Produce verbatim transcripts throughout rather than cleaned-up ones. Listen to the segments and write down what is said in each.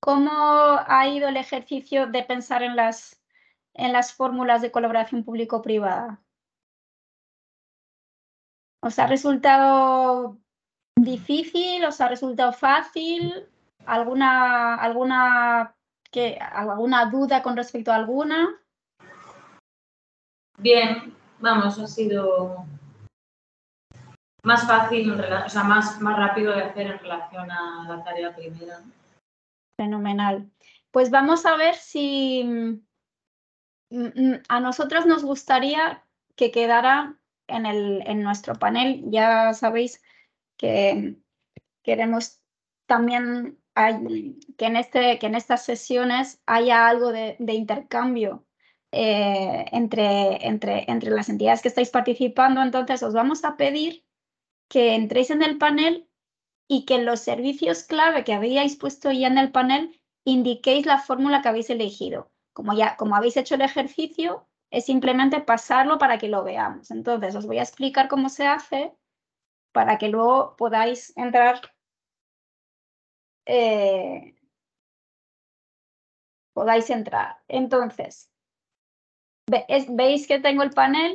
¿Cómo ha ido el ejercicio de pensar en las, en las fórmulas de colaboración público-privada? ¿Os ha resultado difícil? ¿Os ha resultado fácil? ¿Alguna, alguna, que, alguna duda con respecto a alguna? Bien, vamos, ha sido más fácil, o sea, más, más rápido de hacer en relación a la tarea primera. Fenomenal. Pues vamos a ver si mm, a nosotros nos gustaría que quedara en, el, en nuestro panel. Ya sabéis que queremos también hay, que, en este, que en estas sesiones haya algo de, de intercambio eh, entre, entre, entre las entidades que estáis participando. Entonces os vamos a pedir que entréis en el panel y que en los servicios clave que habíais puesto ya en el panel indiquéis la fórmula que habéis elegido. Como ya como habéis hecho el ejercicio, es simplemente pasarlo para que lo veamos. Entonces os voy a explicar cómo se hace para que luego podáis entrar Eh, podáis entrar. Entonces, ve, es, veis que tengo el panel.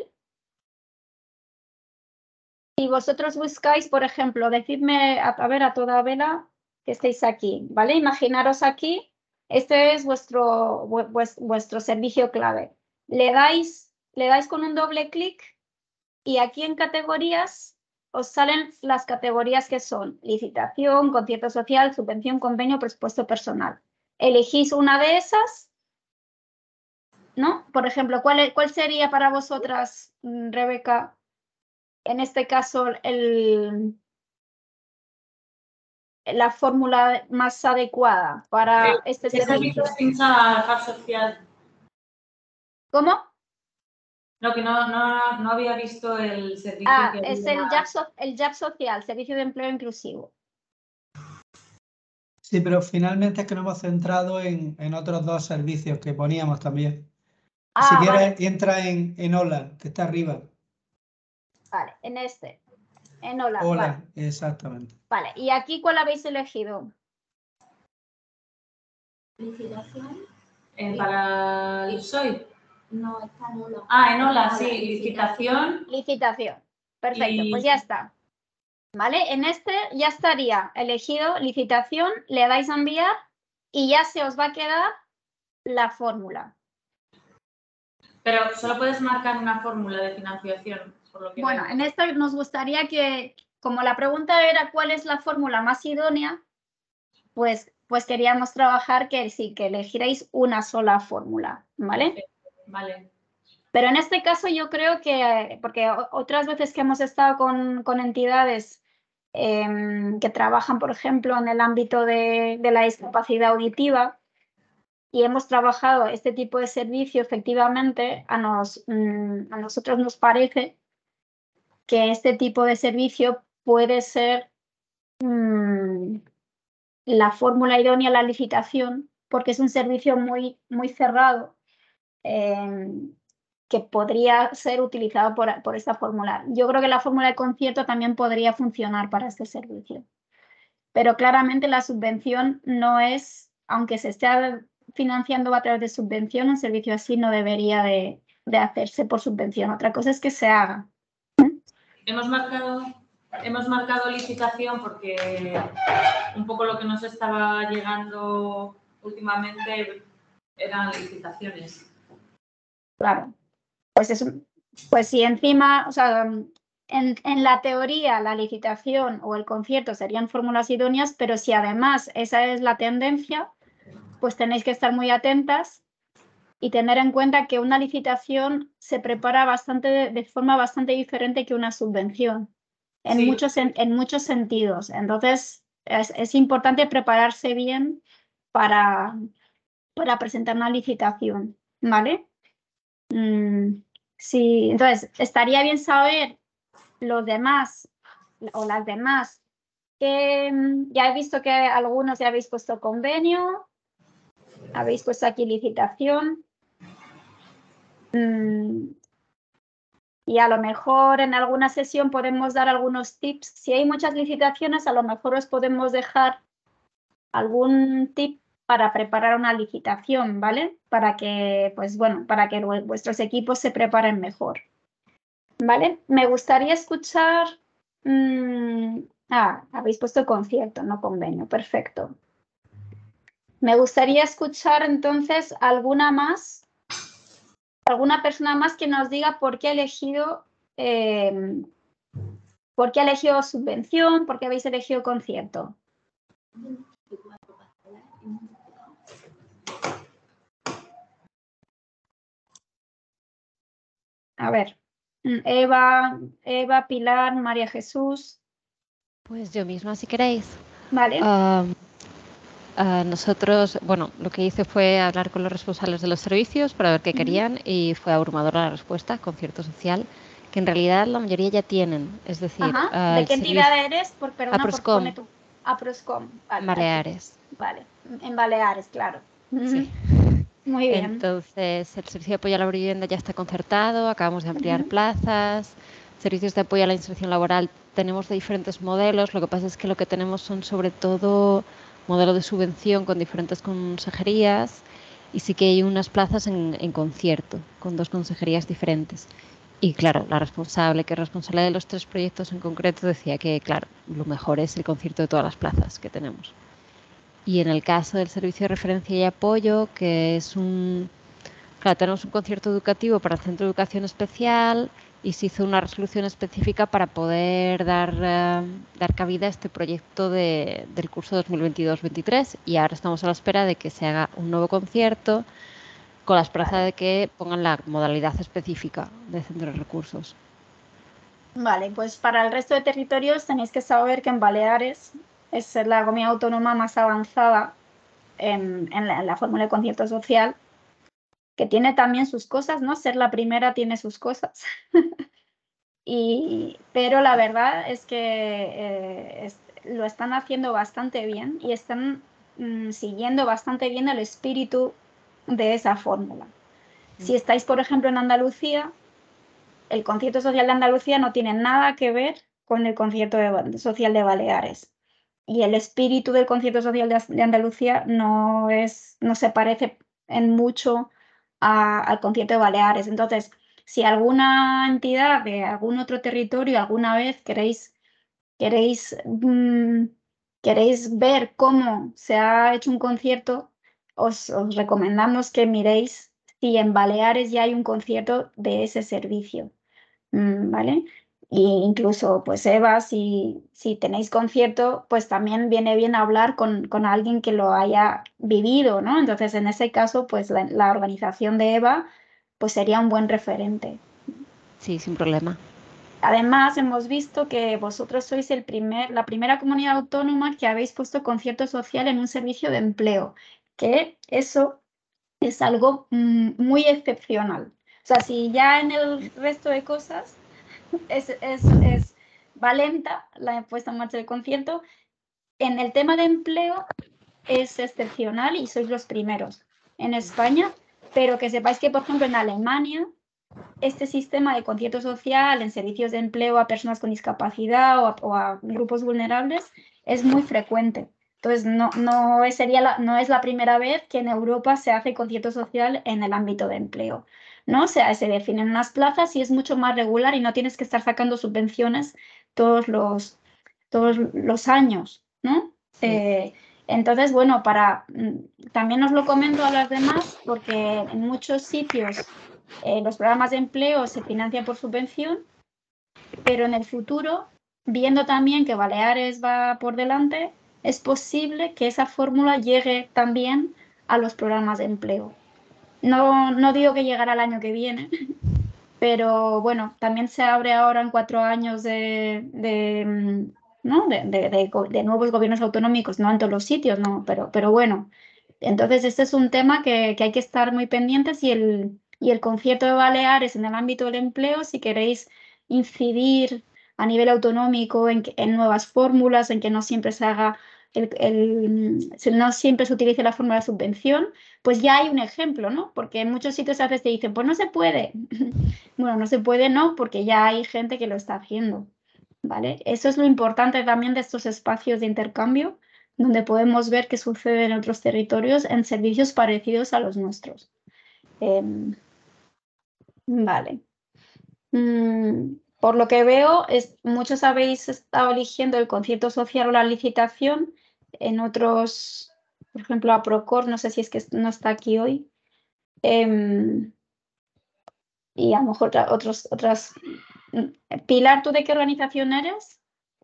Si vosotros buscáis, por ejemplo, decidme, a, a ver, a toda vela que estéis aquí, ¿vale? Imaginaros aquí, este es vuestro, vuestro, vuestro servicio clave. Le dais, le dais con un doble clic y aquí en categorías os salen las categorías que son licitación, concierto social, subvención, convenio, presupuesto personal. Elegís una de esas, ¿no? Por ejemplo, ¿cuál, cuál sería para vosotras, Rebeca, en este caso, el, la fórmula más adecuada para Eh, este ¿Qué servicio? servicios pincha Hub Social? ¿Cómo? No, que no, no, no había visto el servicio Ah, que es había. el J A B, el J A B social, Servicio de Empleo Inclusivo. Sí, pero finalmente es que nos hemos centrado en, en otros dos servicios que poníamos también. Ah, si quieres, vale. entra en, en Hola, que está arriba. Vale, en este. En Hola, Hola, vale. exactamente. Vale, ¿y aquí cuál habéis elegido? Licitación. Eh, para el soy. No, está en Hola. Ah, en Hola, Hola, sí, licitación. Licitación. Perfecto, Y- pues ya está. ¿Vale? En este ya estaría elegido licitación, le dais a enviar y ya se os va a quedar la fórmula. Pero solo puedes marcar una fórmula de financiación, por lo que Bueno, veo. en esta nos gustaría que, como la pregunta era cuál es la fórmula más idónea, pues, pues queríamos trabajar que sí, que elegierais una sola fórmula, ¿vale? Perfecto, vale. Pero en este caso yo creo que, porque otras veces que hemos estado con, con entidades eh, que trabajan, por ejemplo, en el ámbito de, de la discapacidad auditiva y hemos trabajado este tipo de servicio, efectivamente, a, nos, mm, a nosotros nos parece que este tipo de servicio puede ser mmm, la fórmula idónea a la licitación, porque es un servicio muy, muy cerrado eh, que podría ser utilizado por, por esta fórmula. Yo creo que la fórmula de concierto también podría funcionar para este servicio. Pero claramente la subvención no es, aunque se esté financiando a través de subvención, un servicio así no debería de, de hacerse por subvención. Otra cosa es que se haga. Hemos marcado, hemos marcado licitación porque un poco lo que nos estaba llegando últimamente eran licitaciones. Claro. Pues, es, pues si encima, o sea, en, en la teoría la licitación o el concierto serían fórmulas idóneas, pero si además esa es la tendencia, pues tenéis que estar muy atentas y tener en cuenta que una licitación se prepara bastante de, de forma bastante diferente que una subvención, en, Sí. muchos, en, en muchos sentidos. Entonces, es, es importante prepararse bien para, para presentar una licitación, ¿vale? Mm, sí, entonces, estaría bien saber los demás o las demás que mm, ya he visto que algunos ya habéis puesto convenio, habéis puesto aquí licitación. Mm, y a lo mejor en alguna sesión podemos dar algunos tips. Si hay muchas licitaciones, a lo mejor os podemos dejar algún tip para preparar una licitación, ¿vale? Para que, pues bueno, para que vuestros equipos se preparen mejor, ¿vale? Me gustaría escuchar... Mmm, ah, habéis puesto concierto, no convenio, perfecto. Me gustaría escuchar entonces alguna más, alguna persona más que nos diga por qué ha elegido, eh, por qué ha elegido subvención, por qué habéis elegido concierto. A ver, Eva, Eva, Pilar, María Jesús. Pues yo misma, si queréis. Vale. Uh, uh, nosotros, bueno, lo que hice fue hablar con los responsables de los servicios para ver qué uh-huh. querían y fue abrumadora la respuesta, concierto social, que en realidad la mayoría ya tienen. Es decir, uh, ¿de qué entidad servicio... eres? Por, perdona, Aproscom. Por tu... Aproscom. Vale, Baleares. Aquí. Vale, en Baleares, claro. Sí. Muy bien. Entonces, el servicio de apoyo a la vivienda ya está concertado, acabamos de ampliar uh-huh. plazas, servicios de apoyo a la inserción laboral tenemos de diferentes modelos, lo que pasa es que lo que tenemos son sobre todo modelos de subvención con diferentes consejerías y sí que hay unas plazas en, en concierto, con dos consejerías diferentes. Y claro, la responsable, que es responsable de los tres proyectos en concreto, decía que, claro, lo mejor es el concierto de todas las plazas que tenemos. Y en el caso del servicio de referencia y apoyo, que es un... Claro, tenemos un concierto educativo para el Centro de Educación Especial y se hizo una resolución específica para poder dar, uh, dar cabida a este proyecto de, del curso dos mil veintidós veintitrés y ahora estamos a la espera de que se haga un nuevo concierto con la esperanza de que pongan la modalidad específica de centro de recursos. Vale, pues para el resto de territorios tenéis que saber que en Baleares es la comunidad autónoma más avanzada en, en la, en la fórmula de concierto social, que tiene también sus cosas, ¿no? Ser la primera tiene sus cosas. y, pero la verdad es que eh, es, lo están haciendo bastante bien y están mm, siguiendo bastante bien el espíritu de esa fórmula. Mm. Si estáis, por ejemplo, en Andalucía, el concierto social de Andalucía no tiene nada que ver con el concierto de, social de Baleares. Y el espíritu del concierto social de, de Andalucía no, es, no se parece en mucho a, al concierto de Baleares. Entonces, si alguna entidad de algún otro territorio alguna vez queréis, queréis, mmm, queréis ver cómo se ha hecho un concierto, os, os recomendamos que miréis si en Baleares ya hay un concierto de ese servicio. ¿Vale? Y incluso, pues Eva, si, si tenéis concierto, pues también viene bien hablar con, con alguien que lo haya vivido, ¿no? Entonces, en ese caso, pues la, la organización de Eva, pues sería un buen referente. Sí, sin problema. Además, hemos visto que vosotros sois el primer, la primera comunidad autónoma que habéis puesto concierto social en un servicio de empleo, que eso es algo mm, muy excepcional. O sea, si ya en el resto de cosas es, es, es va lenta la puesta en marcha del concierto, en el tema de empleo es excepcional y sois los primeros en España, pero que sepáis que, por ejemplo, en Alemania, este sistema de concierto social en servicios de empleo a personas con discapacidad o a, o a grupos vulnerables es muy frecuente. Entonces, no, no, sería la, no es la primera vez que en Europa se hace concierto social en el ámbito de empleo, ¿no? O sea, se definen unas plazas y es mucho más regular y no tienes que estar sacando subvenciones todos los, todos los años, ¿no? Sí. Eh, entonces, bueno, para, también os lo comento a las demás porque en muchos sitios eh, los programas de empleo se financian por subvención, pero en el futuro, viendo también que Baleares va por delante, es posible que esa fórmula llegue también a los programas de empleo. No, no digo que llegará el año que viene, pero bueno, también se abre ahora en cuatro años de, de, ¿no? de, de, de, de nuevos gobiernos autonómicos, no en todos los sitios, no, pero, pero bueno. Entonces, este es un tema que, que hay que estar muy pendientes y el, y el concierto de Baleares en el ámbito del empleo, si queréis incidir a nivel autonómico en, en nuevas fórmulas, en que no siempre se haga, el, el, no siempre se utilice la fórmula de subvención, pues ya hay un ejemplo, ¿no? Porque en muchos sitios a veces te dicen, pues no se puede. Bueno, no se puede, no, porque ya hay gente que lo está haciendo, ¿vale? Eso es lo importante también de estos espacios de intercambio, donde podemos ver qué sucede en otros territorios en servicios parecidos a los nuestros. Eh, vale. Mm, por lo que veo, es, muchos habéis estado eligiendo el concierto social o la licitación. En otros, por ejemplo, a Procor, no sé si es que no está aquí hoy. Eh, y a lo mejor otros, otras. Pilar, ¿tú de qué organización eres?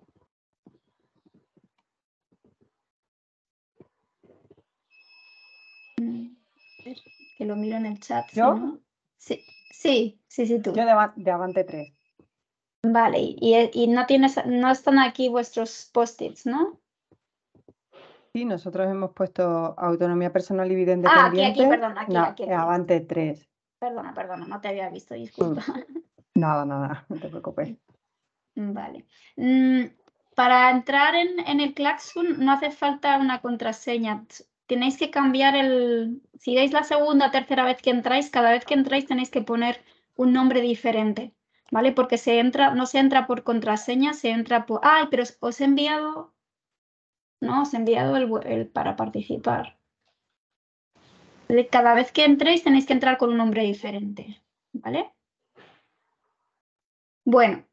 Que lo miro en el chat. ¿Yo? ¿Sí, no? Sí, sí, sí, sí, tú. Yo de, de Avante tres. Vale, y, y no tienes, no están aquí vuestros post-its, ¿no? Sí, nosotros hemos puesto autonomía personal y vida Ah, independiente. aquí, aquí, perdón, aquí, no, aquí, aquí. Avante tres. Perdona, perdona, no te había visto, disculpa. Nada, nada, no te preocupes. Vale. Mm, para entrar en, en el Claxon no hace falta una contraseña. Tenéis que cambiar el... Si dais la segunda o tercera vez que entráis, cada vez que entráis tenéis que poner un nombre diferente, ¿vale? Porque se entra, no se entra por contraseña, se entra por... ¡Ay, pero os, os he enviado... No, os he enviado el, el para participar. Cada vez que entréis tenéis que entrar con un nombre diferente, ¿vale? Bueno.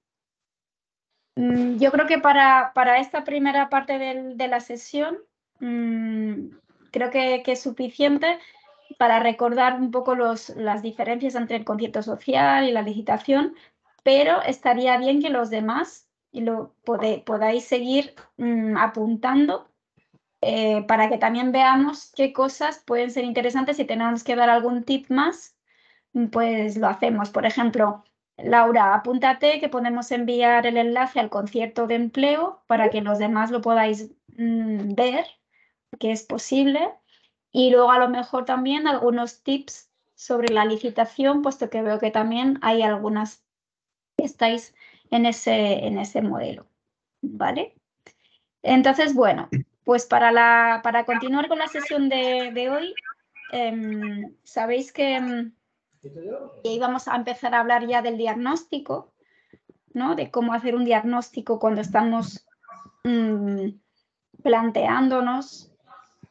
Yo creo que para, para esta primera parte del, de la sesión mmm, creo que, que es suficiente para recordar un poco los, las diferencias entre el concierto social y la licitación, pero estaría bien que los demás lo pode, podáis seguir mmm, apuntando eh, para que también veamos qué cosas pueden ser interesantes. Si tenemos que dar algún tip más, pues lo hacemos. Por ejemplo, Laura, apúntate que podemos enviar el enlace al concierto de empleo para que los demás lo podáis mmm, ver, que es posible. Y luego a lo mejor también algunos tips sobre la licitación, puesto que veo que también hay algunas que estáis en ese, en ese modelo. ¿Vale? Entonces, bueno, pues para, la, para continuar con la sesión de, de hoy, eh, sabéis que... Y vamos a empezar a hablar ya del diagnóstico, ¿no? De cómo hacer un diagnóstico cuando estamos mmm, planteándonos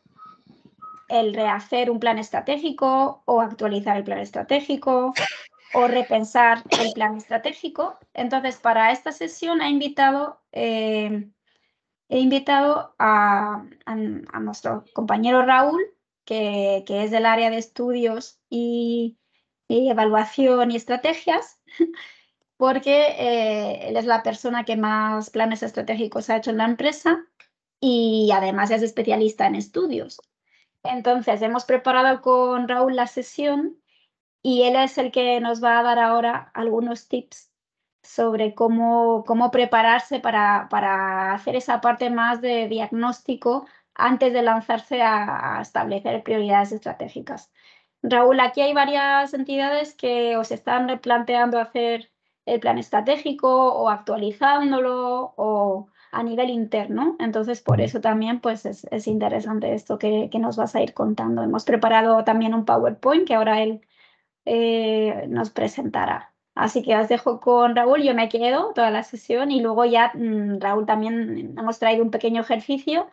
el rehacer un plan estratégico o actualizar el plan estratégico o repensar el plan estratégico. Entonces, para esta sesión he invitado, eh, he invitado a, a, a nuestro compañero Raúl, que, que es del área de estudios y y evaluación y estrategias, porque eh, él es la persona que más planes estratégicos ha hecho en la empresa y además es especialista en estudios. Entonces, hemos preparado con Raúl la sesión y él es el que nos va a dar ahora algunos tips sobre cómo, cómo prepararse para, para hacer esa parte más de diagnóstico antes de lanzarse a, a establecer prioridades estratégicas. Raúl, aquí hay varias entidades que os están replanteando hacer el plan estratégico o actualizándolo o a nivel interno. Entonces, por eso también pues, es, es interesante esto que, que nos vas a ir contando. Hemos preparado también un PowerPoint que ahora él eh, nos presentará. Así que os dejo con Raúl, yo me quedo toda la sesión y luego ya mmm, Raúl también hemos traído un pequeño ejercicio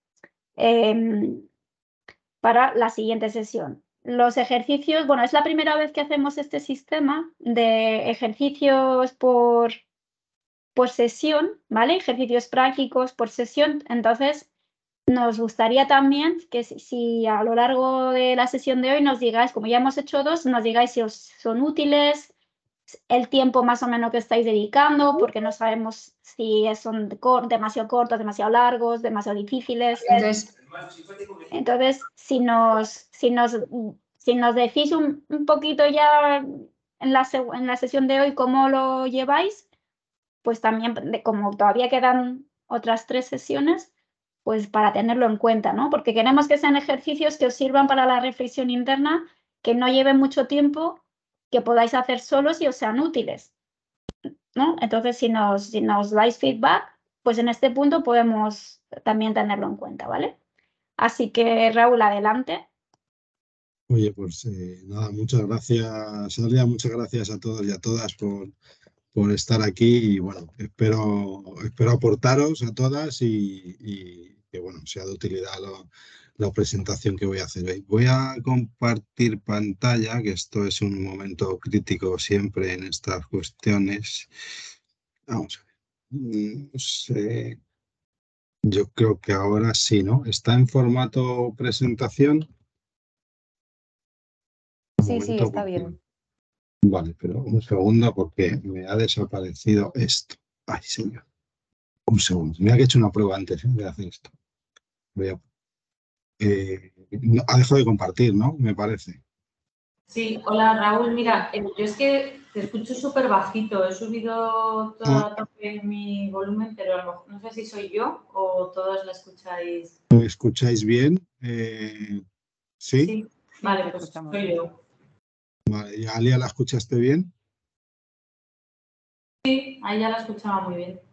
eh, para la siguiente sesión. Los ejercicios, bueno, es la primera vez que hacemos este sistema de ejercicios por, por sesión, ¿vale? Ejercicios prácticos por sesión. Entonces, nos gustaría también que si, si a lo largo de la sesión de hoy nos digáis, como ya hemos hecho dos, nos digáis si os son útiles, el tiempo más o menos que estáis dedicando, porque no sabemos si son demasiado cortos, demasiado largos, demasiado difíciles. Entonces, Entonces si, nos, si, nos, si nos decís un, un poquito ya en la, en la sesión de hoy cómo lo lleváis, pues también, como todavía quedan otras tres sesiones, pues para tenerlo en cuenta, ¿no? Porque queremos que sean ejercicios que os sirvan para la reflexión interna, que no lleven mucho tiempo, que podáis hacer solos y os sean útiles, ¿no? Entonces, si nos, si nos dais feedback, pues en este punto podemos también tenerlo en cuenta, ¿vale? Así que, Raúl, adelante. Oye, pues eh, nada, muchas gracias, Adria, muchas gracias a todos y a todas por, por estar aquí y bueno, espero, espero aportaros a todas y, y, que, bueno, sea de utilidad lo- la presentación que voy a hacer hoy. Voy a compartir pantalla, que esto es un momento crítico siempre en estas cuestiones. Vamos a ver. Mm, No sé. Yo creo que ahora sí, ¿no? ¿Está en formato presentación? Un Sí, sí, momento, está porque- bien. Vale, pero un segundo porque me ha desaparecido esto. Ay, señor. Un segundo. Mira que he hecho una prueba antes, ¿eh? de hacer esto. Voy a- eh, no, ha dejado de compartir, ¿no? Me parece. Sí, hola Raúl, mira, eh, yo es que te escucho súper bajito, he subido toda la tope mi volumen, pero a lo mejor no sé si soy yo o todos la escucháis. ¿Me escucháis bien? Eh, ¿sí? Sí, Sí, vale, te pues escuchamos soy bien. yo. Vale. ¿Y Alia la escuchaste bien? Sí, ahí ya la escuchaba muy bien.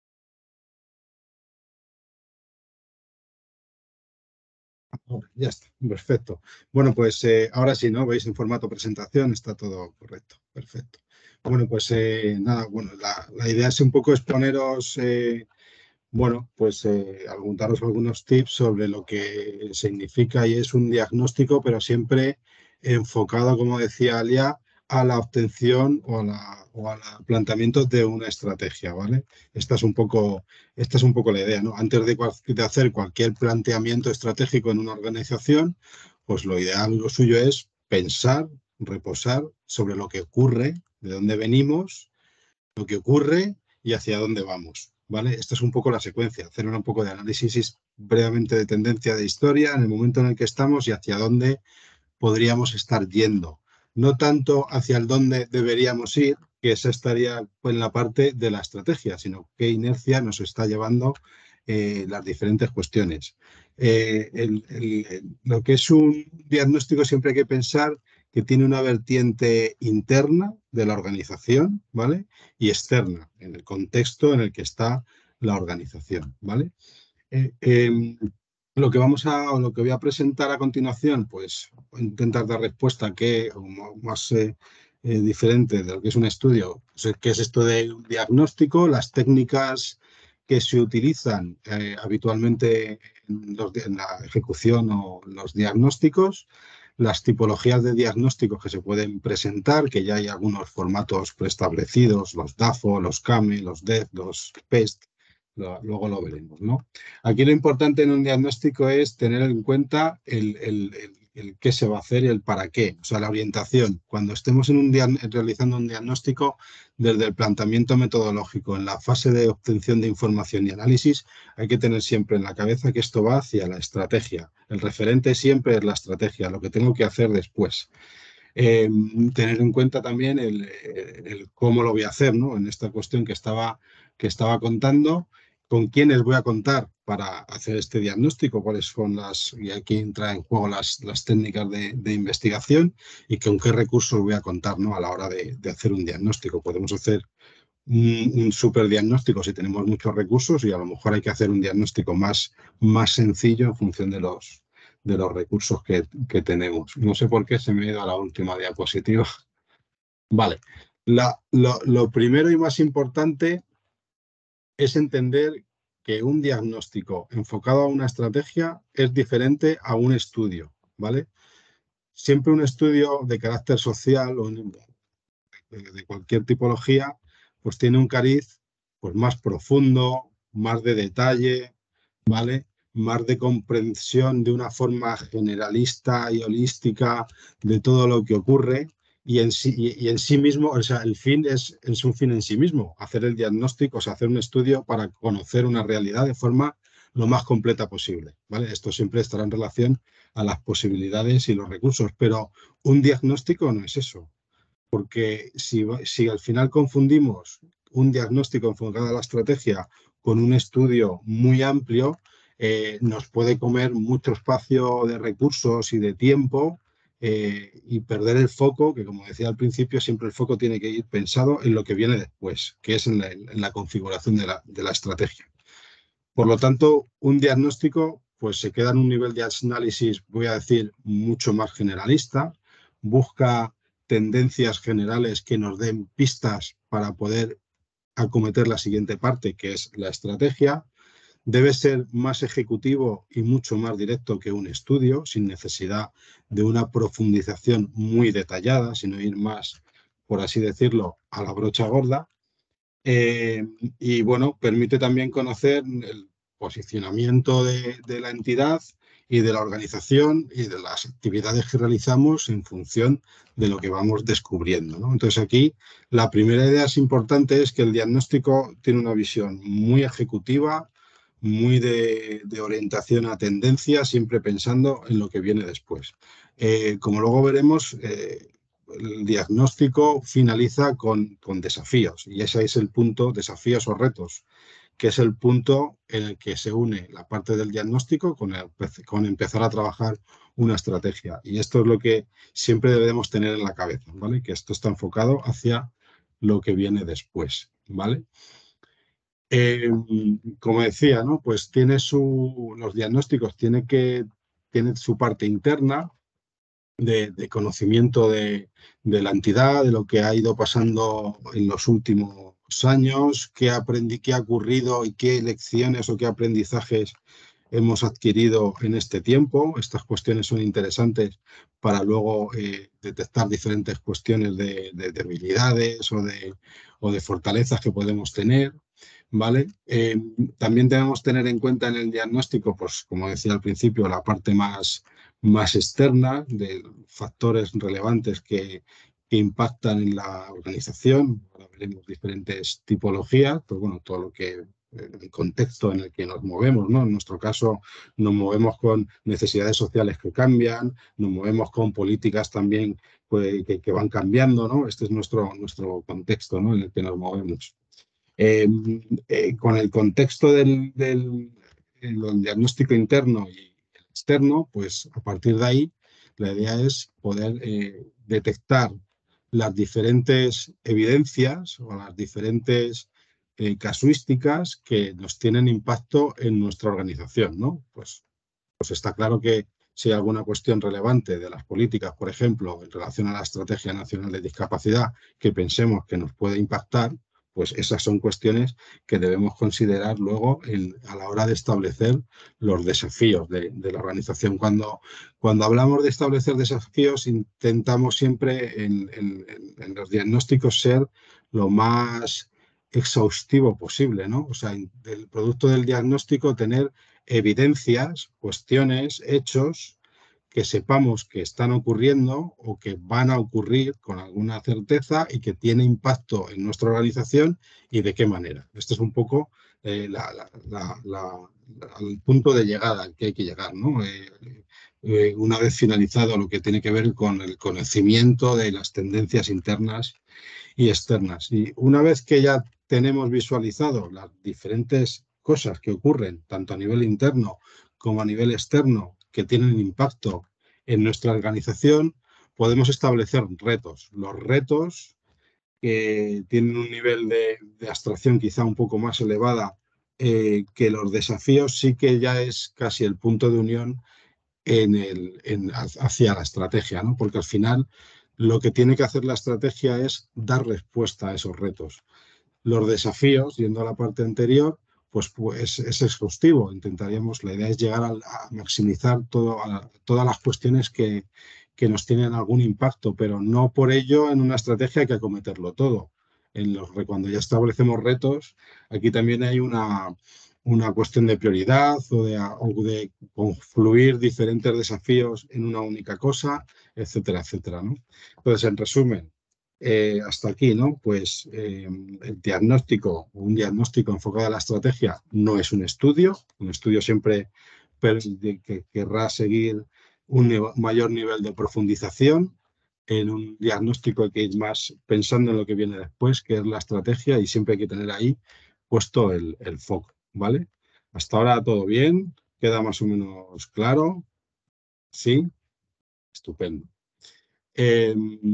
Ya está, perfecto. Bueno, pues eh, ahora sí, ¿no? Veis en formato presentación, está todo correcto, perfecto. Bueno, pues eh, nada, bueno, la, la idea es un poco exponeros, eh, bueno, pues eh, algún- daros algunos tips sobre lo que significa y es un diagnóstico, pero siempre enfocado, como decía Alia, a la obtención o a la, o al planteamiento de una estrategia, ¿vale? Esta es un poco, esta es un poco la idea, ¿no? Antes de, cual- de hacer cualquier planteamiento estratégico en una organización, pues lo ideal, lo suyo es pensar, reposar sobre lo que ocurre, de dónde venimos, lo que ocurre y hacia dónde vamos, ¿vale? Esta es un poco la secuencia, hacer un poco de análisis brevemente de tendencia de historia en el momento en el que estamos y hacia dónde podríamos estar yendo. No tanto hacia el dónde deberíamos ir, que esa estaría en la parte de la estrategia, sino qué inercia nos está llevando eh, las diferentes cuestiones. Eh, el, el, lo que es un diagnóstico siempre hay que pensar que tiene una vertiente interna de la organización, ¿vale? Y externa, en el contexto en el que está la organización, ¿vale? Eh, eh, lo que vamos a, o lo que voy a presentar a continuación, pues intentar dar respuesta a qué más eh, eh, diferente de lo que es un estudio, pues, qué es esto de un diagnóstico, las técnicas que se utilizan eh, habitualmente en, los, en la ejecución o los diagnósticos, las tipologías de diagnósticos que se pueden presentar, que ya hay algunos formatos preestablecidos, los DAFO, los CAME, los D E F, los PEST, lo, luego lo veremos, ¿no? Aquí lo importante en un diagnóstico es tener en cuenta el, el, el, el qué se va a hacer y el para qué, o sea, la orientación. Cuando estemos en un realizando un diagnóstico, desde el planteamiento metodológico, en la fase de obtención de información y análisis, hay que tener siempre en la cabeza que esto va hacia la estrategia. El referente siempre es la estrategia, lo que tengo que hacer después. Eh, tener en cuenta también el, el cómo lo voy a hacer, ¿no? En esta cuestión que estaba, que estaba contando, con quiénes voy a contar para hacer este diagnóstico, cuáles son las, y aquí entra en juego las, las técnicas de, de investigación y con qué recursos voy a contar, ¿no? A la hora de, de hacer un diagnóstico. Podemos hacer un, un superdiagnóstico si tenemos muchos recursos y a lo mejor hay que hacer un diagnóstico más, más sencillo en función de los, de los recursos que, que tenemos. No sé por qué se me ha ido a la última diapositiva. Vale. La, lo, lo primero y más importante es entender que un diagnóstico enfocado a una estrategia es diferente a un estudio, ¿vale? Siempre un estudio de carácter social o de cualquier tipología, pues tiene un cariz pues, más profundo, más de detalle, ¿vale? Más de comprensión de una forma generalista y holística de todo lo que ocurre y en sí, y, y en sí mismo, o sea, el fin es, es un fin en sí mismo, hacer el diagnóstico, o sea, hacer un estudio para conocer una realidad de forma lo más completa posible, ¿vale? Esto siempre estará en relación a las posibilidades y los recursos, pero un diagnóstico no es eso. Porque si, si al final confundimos un diagnóstico enfocado a la estrategia con un estudio muy amplio, eh, nos puede comer mucho espacio de recursos y de tiempo eh, y perder el foco, que como decía al principio, siempre el foco tiene que ir pensado en lo que viene después, que es en la, en la configuración de la, de la estrategia. Por lo tanto, un diagnóstico pues se queda en un nivel de análisis, voy a decir, mucho más generalista, busca tendencias generales que nos den pistas para poder acometer la siguiente parte, que es la estrategia. Debe ser más ejecutivo y mucho más directo que un estudio, sin necesidad de una profundización muy detallada, sino ir más, por así decirlo, a la brocha gorda. Eh, y bueno, permite también conocer el posicionamiento de, de la entidad y de la organización y de las actividades que realizamos en función de lo que vamos descubriendo, ¿no? Entonces aquí la primera idea es importante, es que el diagnóstico tiene una visión muy ejecutiva, muy de, de orientación a tendencia, siempre pensando en lo que viene después. Eh, como luego veremos, eh, el diagnóstico finaliza con, con desafíos, y ese es el punto, desafíos o retos, que es el punto en el que se une la parte del diagnóstico con, el, con empezar a trabajar una estrategia. Y esto es lo que siempre debemos tener en la cabeza, ¿vale? Que esto está enfocado hacia lo que viene después, ¿vale? Eh, como decía, ¿no? Pues tiene su, los diagnósticos tienen que tienen su parte interna de, de conocimiento de, de la entidad, de lo que ha ido pasando en los últimos años, qué aprendí, qué ha ocurrido y qué lecciones o qué aprendizajes hemos adquirido en este tiempo. Estas cuestiones son interesantes para luego eh, detectar diferentes cuestiones de, de debilidades o de, o de fortalezas que podemos tener. ¿Vale? Eh, también debemos tener en cuenta en el diagnóstico, pues como decía al principio, la parte más, más externa de factores relevantes que, que impactan en la organización. Ahora veremos diferentes tipologías, pues bueno, todo lo que el contexto en el que nos movemos, ¿no? En nuestro caso nos movemos con necesidades sociales que cambian, nos movemos con políticas también pues, que, que van cambiando, ¿no? Este es nuestro, nuestro contexto, ¿no? En el que nos movemos. Eh, eh, con el contexto del, del, del diagnóstico interno y externo, pues a partir de ahí la idea es poder eh, detectar las diferentes evidencias o las diferentes eh, casuísticas que nos tienen impacto en nuestra organización, ¿no? Pues, pues está claro que si hay alguna cuestión relevante de las políticas, por ejemplo, en relación a la Estrategia Nacional de Discapacidad, que pensemos que nos puede impactar, pues esas son cuestiones que debemos considerar luego en, a la hora de establecer los desafíos de, de la organización. Cuando, cuando hablamos de establecer desafíos, intentamos siempre en, en, en los diagnósticos ser lo más exhaustivo posible, ¿no? O sea, del producto del diagnóstico tener evidencias, cuestiones, hechos que sepamos que están ocurriendo o que van a ocurrir con alguna certeza y que tiene impacto en nuestra organización y de qué manera. Este es un poco eh, la, la, la, la, el punto de llegada al que hay que llegar, ¿no? Eh, eh, una vez finalizado lo que tiene que ver con el conocimiento de las tendencias internas y externas. Y una vez que ya tenemos visualizado las diferentes cosas que ocurren, tanto a nivel interno como a nivel externo, que tienen impacto en nuestra organización, podemos establecer retos. Los retos que tienen un nivel de, de abstracción quizá un poco más elevada eh, que los desafíos, sí que ya es casi el punto de unión en el, en, hacia la estrategia, ¿no? Porque al final lo que tiene que hacer la estrategia es dar respuesta a esos retos. Los desafíos, yendo a la parte anterior, pues, pues es exhaustivo. Intentaríamos, la idea es llegar a, a maximizar todo, a, todas las cuestiones que, que nos tienen algún impacto, pero no por ello en una estrategia hay que acometerlo todo. En los, cuando ya establecemos retos, aquí también hay una, una cuestión de prioridad o de, o de confluir diferentes desafíos en una única cosa, etcétera, etcétera, ¿no? Entonces, en resumen, Eh, hasta aquí, ¿no? Pues eh, el diagnóstico, un diagnóstico enfocado a la estrategia no es un estudio. Un estudio siempre que querrá seguir un mayor nivel de profundización. En un diagnóstico que es más pensando en lo que viene después, que es la estrategia, y siempre hay que tener ahí puesto el, el foco, ¿vale? Hasta ahora todo bien, queda más o menos claro. Sí, estupendo. Eh,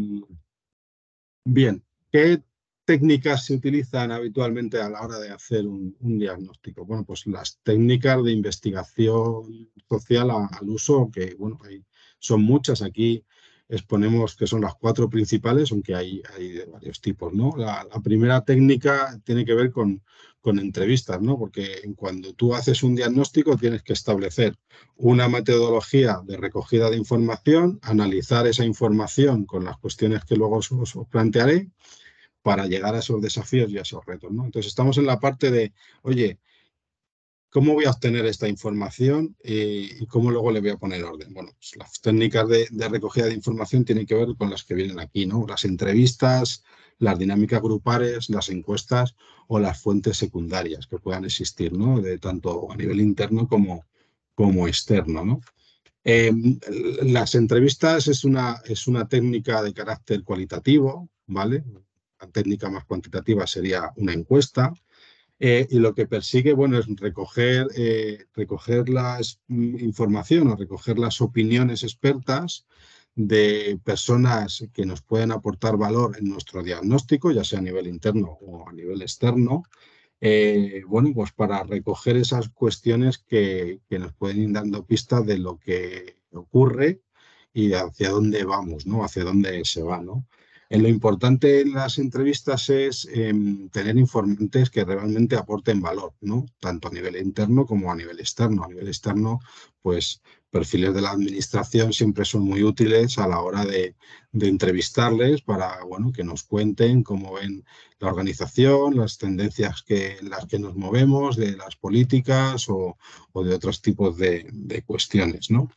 Bien, ¿qué técnicas se utilizan habitualmente a la hora de hacer un, un diagnóstico? Bueno, pues las técnicas de investigación social a, al uso, que bueno, hay, son muchas. Aquí exponemos que son las cuatro principales, aunque hay, hay de varios tipos, ¿no? La, la primera técnica tiene que ver con, con entrevistas, ¿no? Porque cuando tú haces un diagnóstico tienes que establecer una metodología de recogida de información, analizar esa información con las cuestiones que luego os, os plantearé para llegar a esos desafíos y a esos retos, ¿no? Entonces estamos en la parte de, oye, ¿cómo voy a obtener esta información eh, y cómo luego le voy a poner orden? Bueno, pues las técnicas de, de recogida de información tienen que ver con las que vienen aquí, ¿no? Las entrevistas, las dinámicas grupales, las encuestas o las fuentes secundarias que puedan existir, ¿no? De tanto a nivel interno como, como externo, ¿no? Eh, las entrevistas es una, es una técnica de carácter cualitativo, ¿vale? La técnica más cuantitativa sería una encuesta. Eh, y lo que persigue, bueno, es recoger, eh, recoger la información o recoger las opiniones expertas de personas que nos pueden aportar valor en nuestro diagnóstico, ya sea a nivel interno o a nivel externo, eh, bueno, pues para recoger esas cuestiones que, que nos pueden ir dando pistas de lo que ocurre y hacia dónde vamos, ¿no? Hacia dónde se va, ¿no? Eh, lo importante en las entrevistas es eh, tener informantes que realmente aporten valor, ¿no? Tanto a nivel interno como a nivel externo. A nivel externo, pues perfiles de la administración siempre son muy útiles a la hora de, de entrevistarles para, bueno, que nos cuenten cómo ven la organización, las tendencias que, en las que nos movemos, de las políticas o, o de otros tipos de, de cuestiones, ¿no?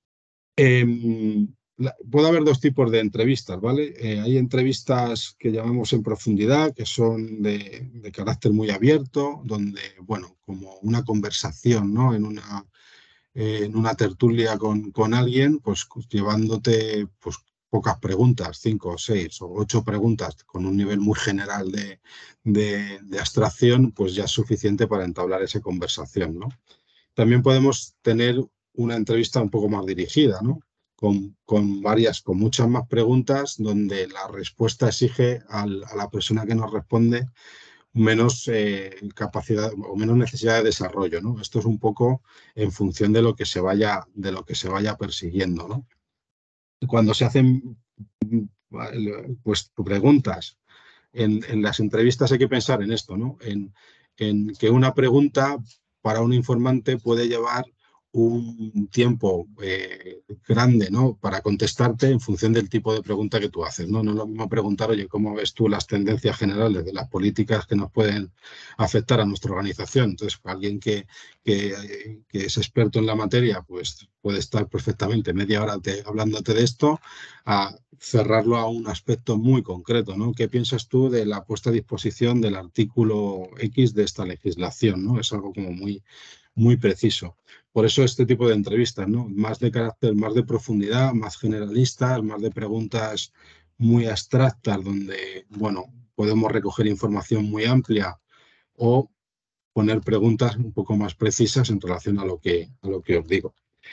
Eh, la, puede haber dos tipos de entrevistas, ¿vale? Eh, hay entrevistas que llamamos en profundidad, que son de, de carácter muy abierto, donde, bueno, como una conversación, ¿no? En una, eh, en una tertulia con, con alguien, pues llevándote pues, pocas preguntas, cinco, seis o ocho preguntas con un nivel muy general de, de, de abstracción, pues ya es suficiente para entablar esa conversación, ¿no? También podemos tener una entrevista un poco más dirigida, ¿no? Con, con varias, con muchas más preguntas, donde la respuesta exige al, a la persona que nos responde menos eh, capacidad o menos necesidad de desarrollo, ¿no? Esto es un poco en función de lo que se vaya, de lo que se vaya persiguiendo, ¿no? Cuando se hacen pues, preguntas en, en las entrevistas hay que pensar en esto, ¿no? En, en que una pregunta para un informante puede llevar un tiempo eh, grande, ¿no? Para contestarte en función del tipo de pregunta que tú haces, ¿no? No es lo mismo preguntar, oye, ¿cómo ves tú las tendencias generales de las políticas que nos pueden afectar a nuestra organización? Entonces, alguien que, que, que es experto en la materia, pues puede estar perfectamente media hora te, hablándote de esto, a cerrarlo a un aspecto muy concreto, ¿no? ¿Qué piensas tú de la puesta a disposición del artículo X de esta legislación, ¿no? Es algo como muy, muy preciso. Por eso este tipo de entrevistas, ¿no? Más de carácter, más de profundidad, más generalistas, más de preguntas muy abstractas, donde, bueno, podemos recoger información muy amplia o poner preguntas un poco más precisas en relación a lo que, a lo que os digo.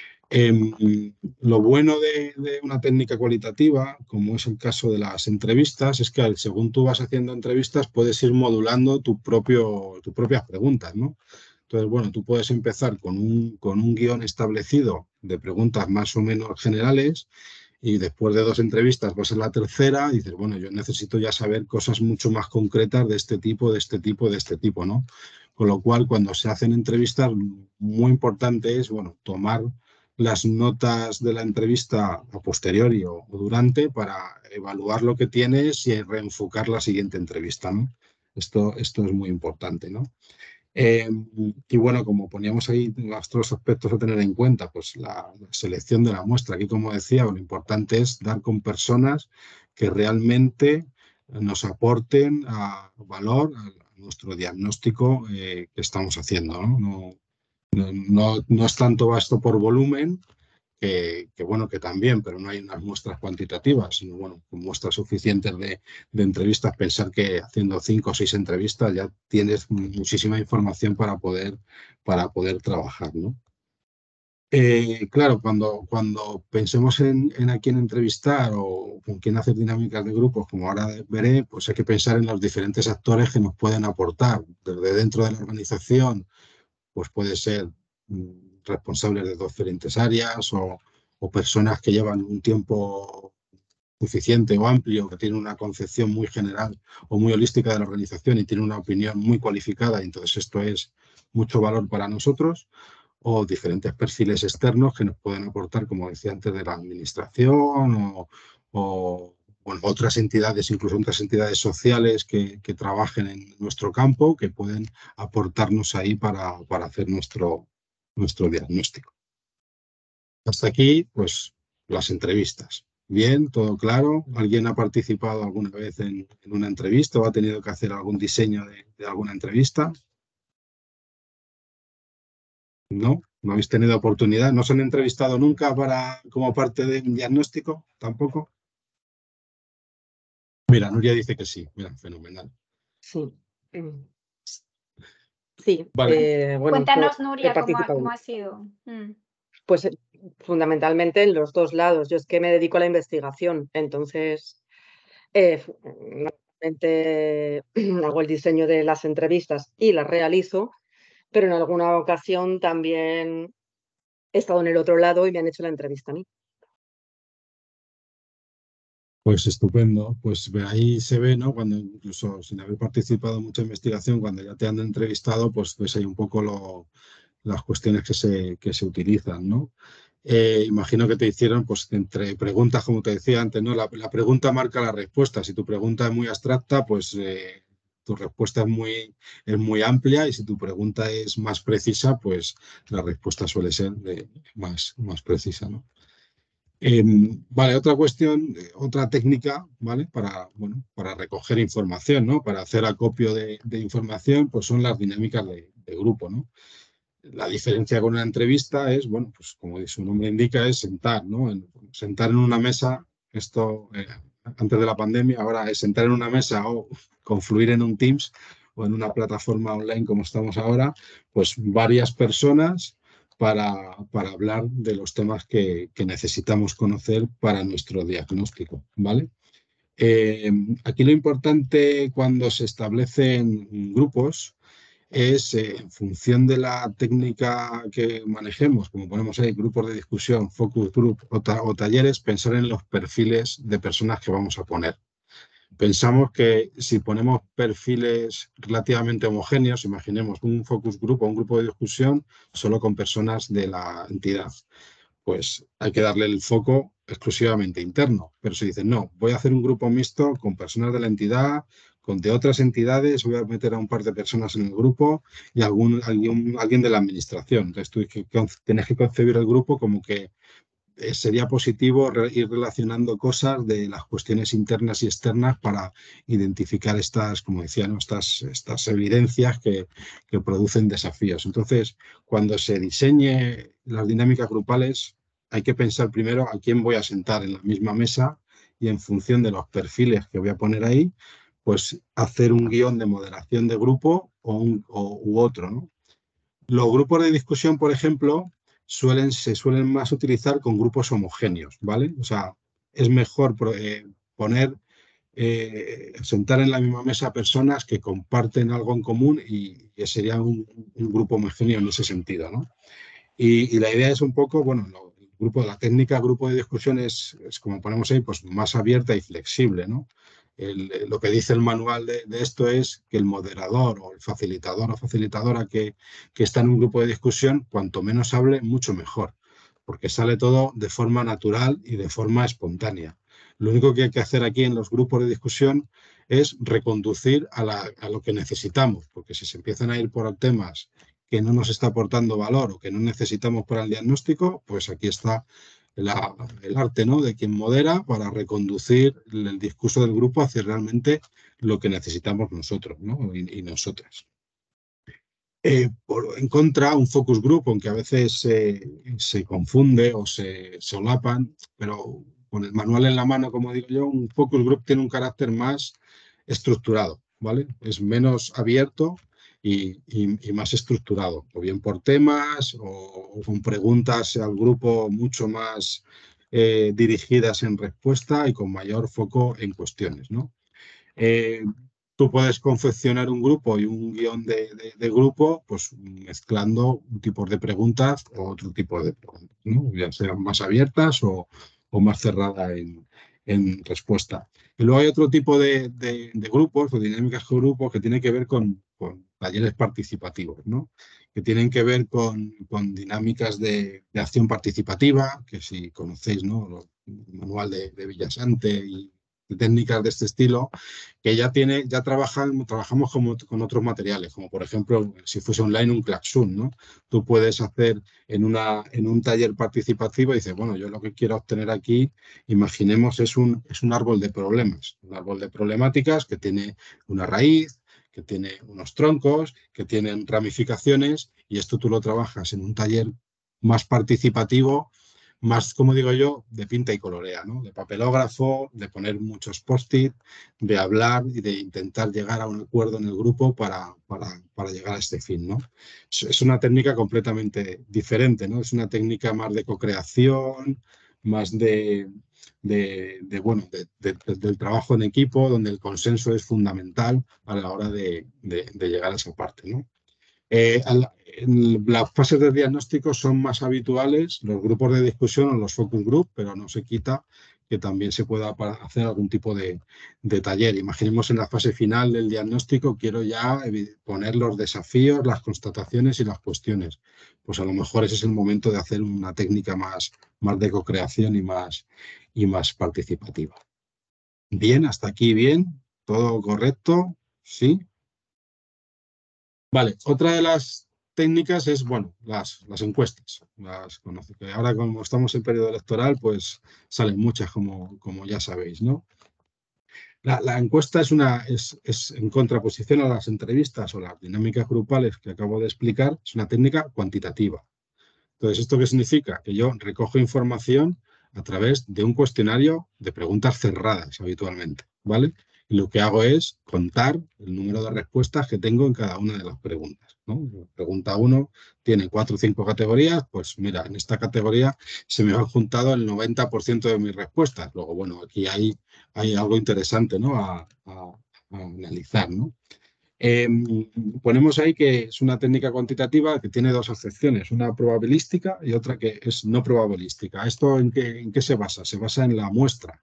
Eh, lo bueno de, de una técnica cualitativa, como es el caso de las entrevistas, es que según tú vas haciendo entrevistas puedes ir modulando tu propio, tus propias preguntas, ¿no? Entonces, bueno, tú puedes empezar con un, con un guión establecido de preguntas más o menos generales y después de dos entrevistas vas a la tercera y dices, bueno, yo necesito ya saber cosas mucho más concretas de este tipo, de este tipo, de este tipo, ¿no? Con lo cual, cuando se hacen entrevistas, muy importante es, bueno, tomar las notas de la entrevista a posteriori o, o durante para evaluar lo que tienes y reenfocar la siguiente entrevista, ¿no? Esto, esto es muy importante, ¿no? Eh, y bueno, como poníamos ahí los otros aspectos a tener en cuenta, pues la, la selección de la muestra. Aquí, como decía, lo importante es dar con personas que realmente nos aporten a valor a nuestro diagnóstico eh, que estamos haciendo, ¿no? No, no, no, no es tanto vasto por volumen, que, que bueno, que también, pero no hay unas muestras cuantitativas, sino bueno, con muestras suficientes de, de entrevistas, pensar que haciendo cinco o seis entrevistas ya tienes muchísima información para poder, para poder trabajar, ¿no? Eh, claro, cuando, cuando pensemos en, en a quién entrevistar o con quién hacer dinámicas de grupos, como ahora veré, pues hay que pensar en los diferentes actores que nos pueden aportar. Desde dentro de la organización, pues puede ser responsables de diferentes áreas o, o personas que llevan un tiempo suficiente o amplio, que tiene una concepción muy general o muy holística de la organización y tiene una opinión muy cualificada, y entonces esto es mucho valor para nosotros, o diferentes perfiles externos que nos pueden aportar, como decía antes, de la administración o, o bueno, otras entidades, incluso otras entidades sociales que, que trabajen en nuestro campo, que pueden aportarnos ahí para, para hacer nuestro, nuestro diagnóstico. Hasta aquí, pues, las entrevistas. Bien, todo claro. ¿Alguien ha participado alguna vez en, en una entrevista o ha tenido que hacer algún diseño de, de alguna entrevista? ¿No? ¿No habéis tenido oportunidad? ¿No os han entrevistado nunca para, como parte de un diagnóstico? ¿Tampoco? Mira, Nuria dice que sí. Mira, fenomenal. Sí. Mm. Sí, Vale. eh, bueno, Cuéntanos, yo he Nuria, cómo ha, participado. cómo ha sido. Mm. Pues eh, fundamentalmente en los dos lados. Yo es que me dedico a la investigación, entonces eh, fu- normalmente hago el diseño de las entrevistas y las realizo, pero en alguna ocasión también he estado en el otro lado y me han hecho la entrevista a mí. Pues estupendo. Pues ahí se ve, ¿no? Cuando incluso sin haber participado en mucha investigación, cuando ya te han entrevistado, pues ves ahí un poco lo, las cuestiones que se, que se utilizan, ¿no? Eh, imagino que te hicieron, pues, entre preguntas, como te decía antes, ¿no? La, la pregunta marca la respuesta. Si tu pregunta es muy abstracta, pues eh, tu respuesta es muy, es muy amplia, y si tu pregunta es más precisa, pues la respuesta suele ser de, más, más precisa, ¿no? Eh, vale, otra cuestión, eh, otra técnica, ¿vale? Para, bueno, para recoger información, ¿no? Para hacer acopio de, de información, pues son las dinámicas de, de grupo, ¿no? La diferencia con una entrevista es, bueno, pues como su nombre indica, es sentar, ¿no? En- sentar en una mesa, esto eh, antes de la pandemia, ahora es sentar en una mesa o confluir en un Teams o en una plataforma online como estamos ahora, pues varias personas para, para hablar de los temas que, que necesitamos conocer para nuestro diagnóstico, ¿vale? Eh, aquí lo importante cuando se establecen grupos es, eh, en función de la técnica que manejemos, como ponemos ahí, grupos de discusión, focus group o, ta- o talleres, pensar en los perfiles de personas que vamos a poner. Pensamos que si ponemos perfiles relativamente homogéneos, imaginemos un focus group o un grupo de discusión solo con personas de la entidad, pues hay que darle el foco exclusivamente interno. Pero si dicen, no, voy a hacer un grupo mixto con personas de la entidad, con de otras entidades, voy a meter a un par de personas en el grupo y algún, alguien, alguien de la administración. Entonces tú que- que- tienes que concebir el grupo como que eh, sería positivo re- ir relacionando cosas de las cuestiones internas y externas para identificar estas, como decía, ¿no? estas, estas evidencias que, que producen desafíos. Entonces, cuando se diseñe las dinámicas grupales, hay que pensar primero a quién voy a sentar en la misma mesa, y en función de los perfiles que voy a poner ahí, pues hacer un guión de moderación de grupo o un, o, u otro, ¿no? Los grupos de discusión, por ejemplo, suelen, se suelen más utilizar con grupos homogéneos, ¿vale? O sea, es mejor pro- eh, poner, eh, sentar en la misma mesa personas que comparten algo en común, y, y sería un, un grupo homogéneo en ese sentido, ¿no? Y, y la idea es un poco, bueno, lo- el grupo, la técnica grupo de discusión es, es como ponemos ahí, pues más abierta y flexible, ¿no? El- lo que dice el manual de, de esto es que el moderador o el facilitador o facilitadora que, que está en un grupo de discusión, cuanto menos hable, mucho mejor, porque sale todo de forma natural y de forma espontánea. Lo único que hay que hacer aquí en los grupos de discusión es reconducir a, la- a lo que necesitamos, porque si se empiezan a ir por temas que no nos está aportando valor o que no necesitamos para el diagnóstico, pues aquí está la- el arte, ¿no? De quien modera para reconducir el, el discurso del grupo hacia realmente lo que necesitamos nosotros, ¿no? Y, y nosotras. Eh, por, en contra, un focus group, aunque a veces eh, se confunde o se solapan, pero con el manual en la mano, como digo yo, un focus group tiene un carácter más estructurado, ¿vale? Es menos abierto y, y- y más estructurado, o bien por temas o, o con preguntas al grupo mucho más eh, dirigidas en respuesta y con mayor foco en cuestiones, ¿no? Eh, Tú puedes confeccionar un grupo y un guión de, de- de grupo, pues mezclando un tipo de preguntas o otro tipo de preguntas, ¿no? Ya sean más abiertas o, o más cerradas en, en respuesta. Y luego hay otro tipo de, de, de grupos o dinámicas de grupos que tienen que ver con, con talleres participativos, ¿no? Que tienen que ver con, con dinámicas de, de acción participativa, que si conocéis, ¿no? El manual de, de Villasante y técnicas de este estilo, que ya tiene, ya trabajan, trabajamos como, con otros materiales, como por ejemplo, si fuese online un Klaxoon, ¿no? Tú puedes hacer en, una, en un taller participativo y dices, bueno, yo lo que quiero obtener aquí, imaginemos, es un, es un árbol de problemas, un árbol de problemáticas que tiene una raíz, que tiene unos troncos, que tienen ramificaciones, y esto tú lo trabajas en un taller más participativo, más, como digo yo, de pinta y colorea, ¿no? De papelógrafo, de poner muchos post-it, de hablar y de intentar llegar a un acuerdo en el grupo para, para, para llegar a este fin, ¿no? Es, es una técnica completamente diferente, ¿no? Es una técnica más de co-creación, más de, de, de bueno, de, de, de, del trabajo en equipo, donde el consenso es fundamental a la hora de, de, de llegar a esa parte, ¿no? Eh, al, en las fases de diagnóstico son más habituales los grupos de discusión o los focus group, pero no se quita que también se pueda hacer algún tipo de, de taller. Imaginemos en la fase final del diagnóstico, quiero ya poner los desafíos, las constataciones y las cuestiones. Pues a lo mejor ese es el momento de hacer una técnica más, más de co-creación y más, y más participativa. Bien, hasta aquí bien, todo correcto, sí. Vale, otra de las técnicas es, bueno, las, las encuestas. Las conoce, que ahora como estamos en periodo electoral, pues salen muchas, como, como ya sabéis, ¿no? La, la encuesta es, una, es, es en contraposición a las entrevistas o las dinámicas grupales que acabo de explicar, es una técnica cuantitativa. Entonces, ¿esto qué significa? Que yo recojo información a través de un cuestionario de preguntas cerradas habitualmente, ¿vale? Y lo que hago es contar el número de respuestas que tengo en cada una de las preguntas, ¿no? Pregunta uno tiene cuatro o cinco categorías, pues mira, en esta categoría se me han juntado el noventa por ciento de mis respuestas. Luego, bueno, aquí hay, hay algo interesante, ¿no? a, a, a analizar, ¿no? Eh, ponemos ahí que es una técnica cuantitativa que tiene dos acepciones, una probabilística y otra que es no probabilística. ¿Esto en qué, en qué se basa? Se basa en la muestra.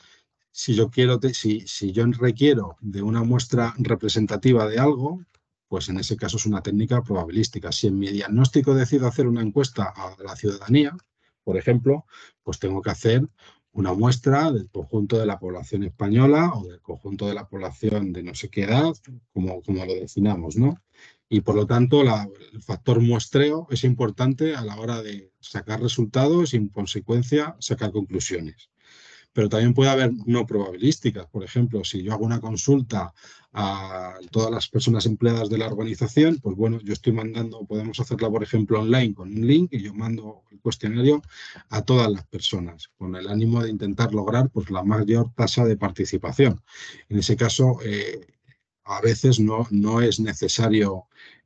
Si yo, quiero, si, si yo requiero de una muestra representativa de algo, pues en ese caso es una técnica probabilística. Si en mi diagnóstico decido hacer una encuesta a la ciudadanía, por ejemplo, pues tengo que hacer una muestra del conjunto de la población española o del conjunto de la población de no sé qué edad, como, como lo definamos, ¿no? Y por lo tanto, la, el factor muestreo es importante a la hora de sacar resultados y, en consecuencia, sacar conclusiones. Pero también puede haber no probabilísticas. Por ejemplo, si yo hago una consulta a todas las personas empleadas de la organización, pues bueno, yo estoy mandando, podemos hacerla, por ejemplo, online con un link y yo mando el cuestionario a todas las personas con el ánimo de intentar lograr pues, la mayor tasa de participación. En ese caso, eh, a veces no, no es necesario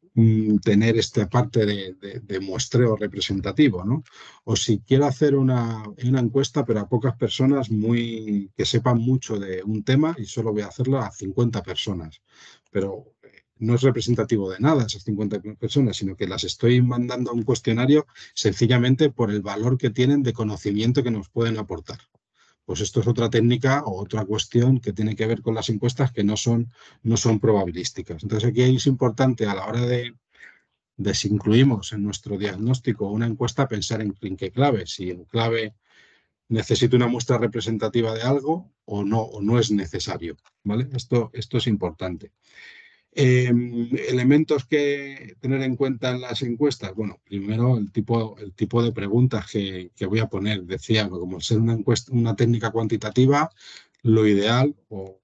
tener esta parte de, de, de muestreo representativo, ¿no? O si quiero hacer una, una encuesta, pero a pocas personas muy, que sepan mucho de un tema y solo voy a hacerla a cincuenta personas. Pero no es representativo de nada esas cincuenta personas, sino que las estoy mandando a un cuestionario sencillamente por el valor que tienen de conocimiento que nos pueden aportar. Pues esto es otra técnica o otra cuestión que tiene que ver con las encuestas que no son, no son probabilísticas. Entonces aquí es importante a la hora de, de si incluimos en nuestro diagnóstico una encuesta pensar en, en qué clave, si en clave necesito una muestra representativa de algo o no, o no es necesario, ¿vale? Esto, esto es importante. Eh, elementos que tener en cuenta en las encuestas. Bueno, primero el tipo, el tipo de preguntas que, que voy a poner. Decía, como ser una encuesta, una técnica cuantitativa, lo ideal o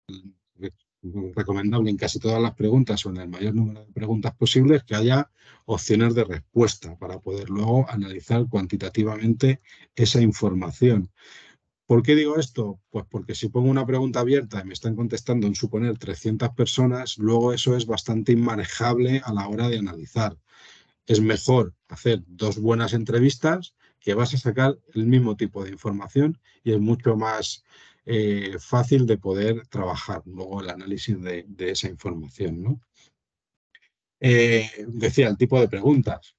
recomendable en casi todas las preguntas o en el mayor número de preguntas posibles que haya opciones de respuesta para poder luego analizar cuantitativamente esa información. ¿Por qué digo esto? Pues porque si pongo una pregunta abierta y me están contestando en suponer trescientas personas, luego eso es bastante inmanejable a la hora de analizar. Es mejor hacer dos buenas entrevistas que vas a sacar el mismo tipo de información y es mucho más eh, fácil de poder trabajar luego el análisis de, de esa información, ¿no? Eh, decía, el tipo de preguntas.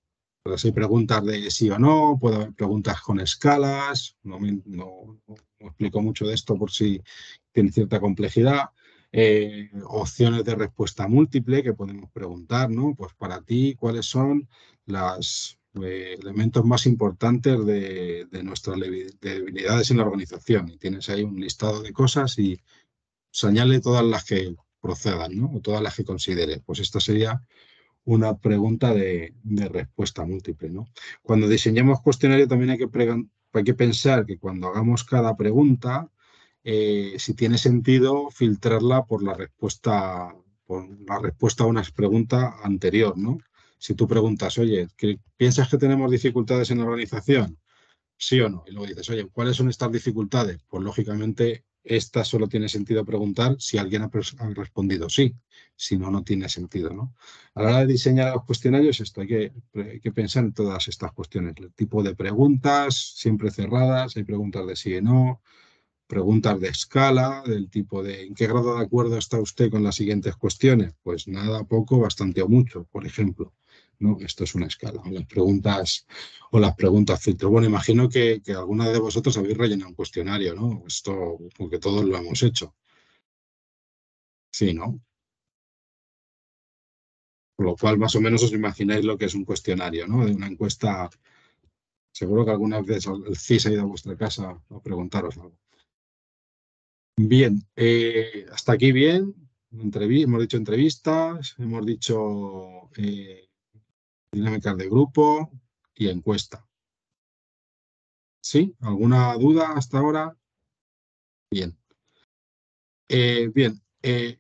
Pues hay preguntas de sí o no, puede haber preguntas con escalas, no, me, no, no explico mucho de esto por si tiene cierta complejidad. Eh, opciones de respuesta múltiple que podemos preguntar, ¿no? Pues para ti, ¿cuáles son los eh, elementos más importantes de, de nuestras debilidades en la organización? Y tienes ahí un listado de cosas y señale todas las que procedan, ¿no? O todas las que consideres. Pues esta sería una pregunta de, de respuesta múltiple, ¿no? Cuando diseñamos cuestionario también hay que, hay que pensar que cuando hagamos cada pregunta, eh, si tiene sentido filtrarla por la respuesta, por la respuesta a una pregunta anterior, ¿no? Si tú preguntas, oye, ¿piensas que tenemos dificultades en la organización? ¿Sí o no? Y luego dices, oye, ¿cuáles son estas dificultades? Pues lógicamente esta solo tiene sentido preguntar si alguien ha, ha respondido sí, si no, no tiene sentido, ¿no? A la hora de diseñar los cuestionarios, esto hay que, hay que pensar en todas estas cuestiones. El tipo de preguntas, siempre cerradas, hay preguntas de sí y no, preguntas de escala, del tipo de ¿en qué grado de acuerdo está usted con las siguientes cuestiones? Pues nada, poco, bastante o mucho, por ejemplo. ¿No? Esto es una escala. O las preguntas, o las preguntas filtro. Bueno, imagino que, que alguna de vosotros habéis rellenado un cuestionario, ¿no? Esto, porque todos lo hemos hecho. Sí, ¿no? Por lo cual, más o menos os imagináis lo que es un cuestionario, ¿no? De una encuesta. Seguro que algunas veces el C I S ha ido a vuestra casa a preguntaros algo. Bien, eh, hasta aquí bien. Entrev hemos dicho entrevistas, hemos dicho eh, dinámicas de grupo y encuesta. ¿Sí? ¿Alguna duda hasta ahora? Bien. Eh, bien. Eh,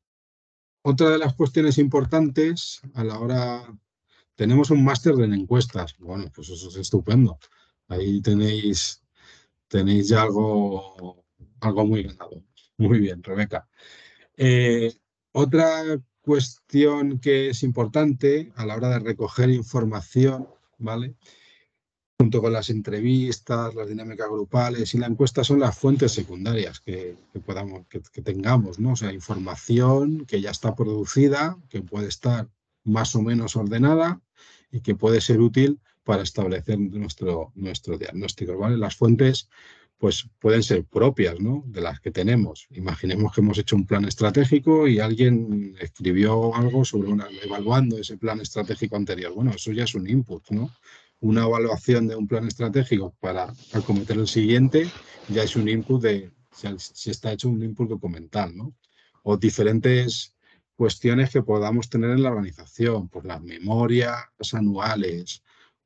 otra de las cuestiones importantes a la hora... Tenemos un máster en encuestas. Bueno, pues eso es estupendo. Ahí tenéis, tenéis ya algo, algo muy ganado. Muy bien, Rebeca. Eh, otra cuestión que es importante a la hora de recoger información, ¿vale? Junto con las entrevistas, las dinámicas grupales y la encuesta son las fuentes secundarias que, que podamos, que, que tengamos, ¿no? O sea, información que ya está producida, que puede estar más o menos ordenada y que puede ser útil para establecer nuestro, nuestro diagnóstico, ¿vale? Las fuentes pues pueden ser propias, ¿no? De las que tenemos. Imaginemos que hemos hecho un plan estratégico y alguien escribió algo sobre una, evaluando ese plan estratégico anterior. Bueno, eso ya es un input, ¿no? Una evaluación de un plan estratégico para acometer el siguiente ya es un input de, si está hecho un input documental, ¿no? O diferentes cuestiones que podamos tener en la organización, por las memorias anuales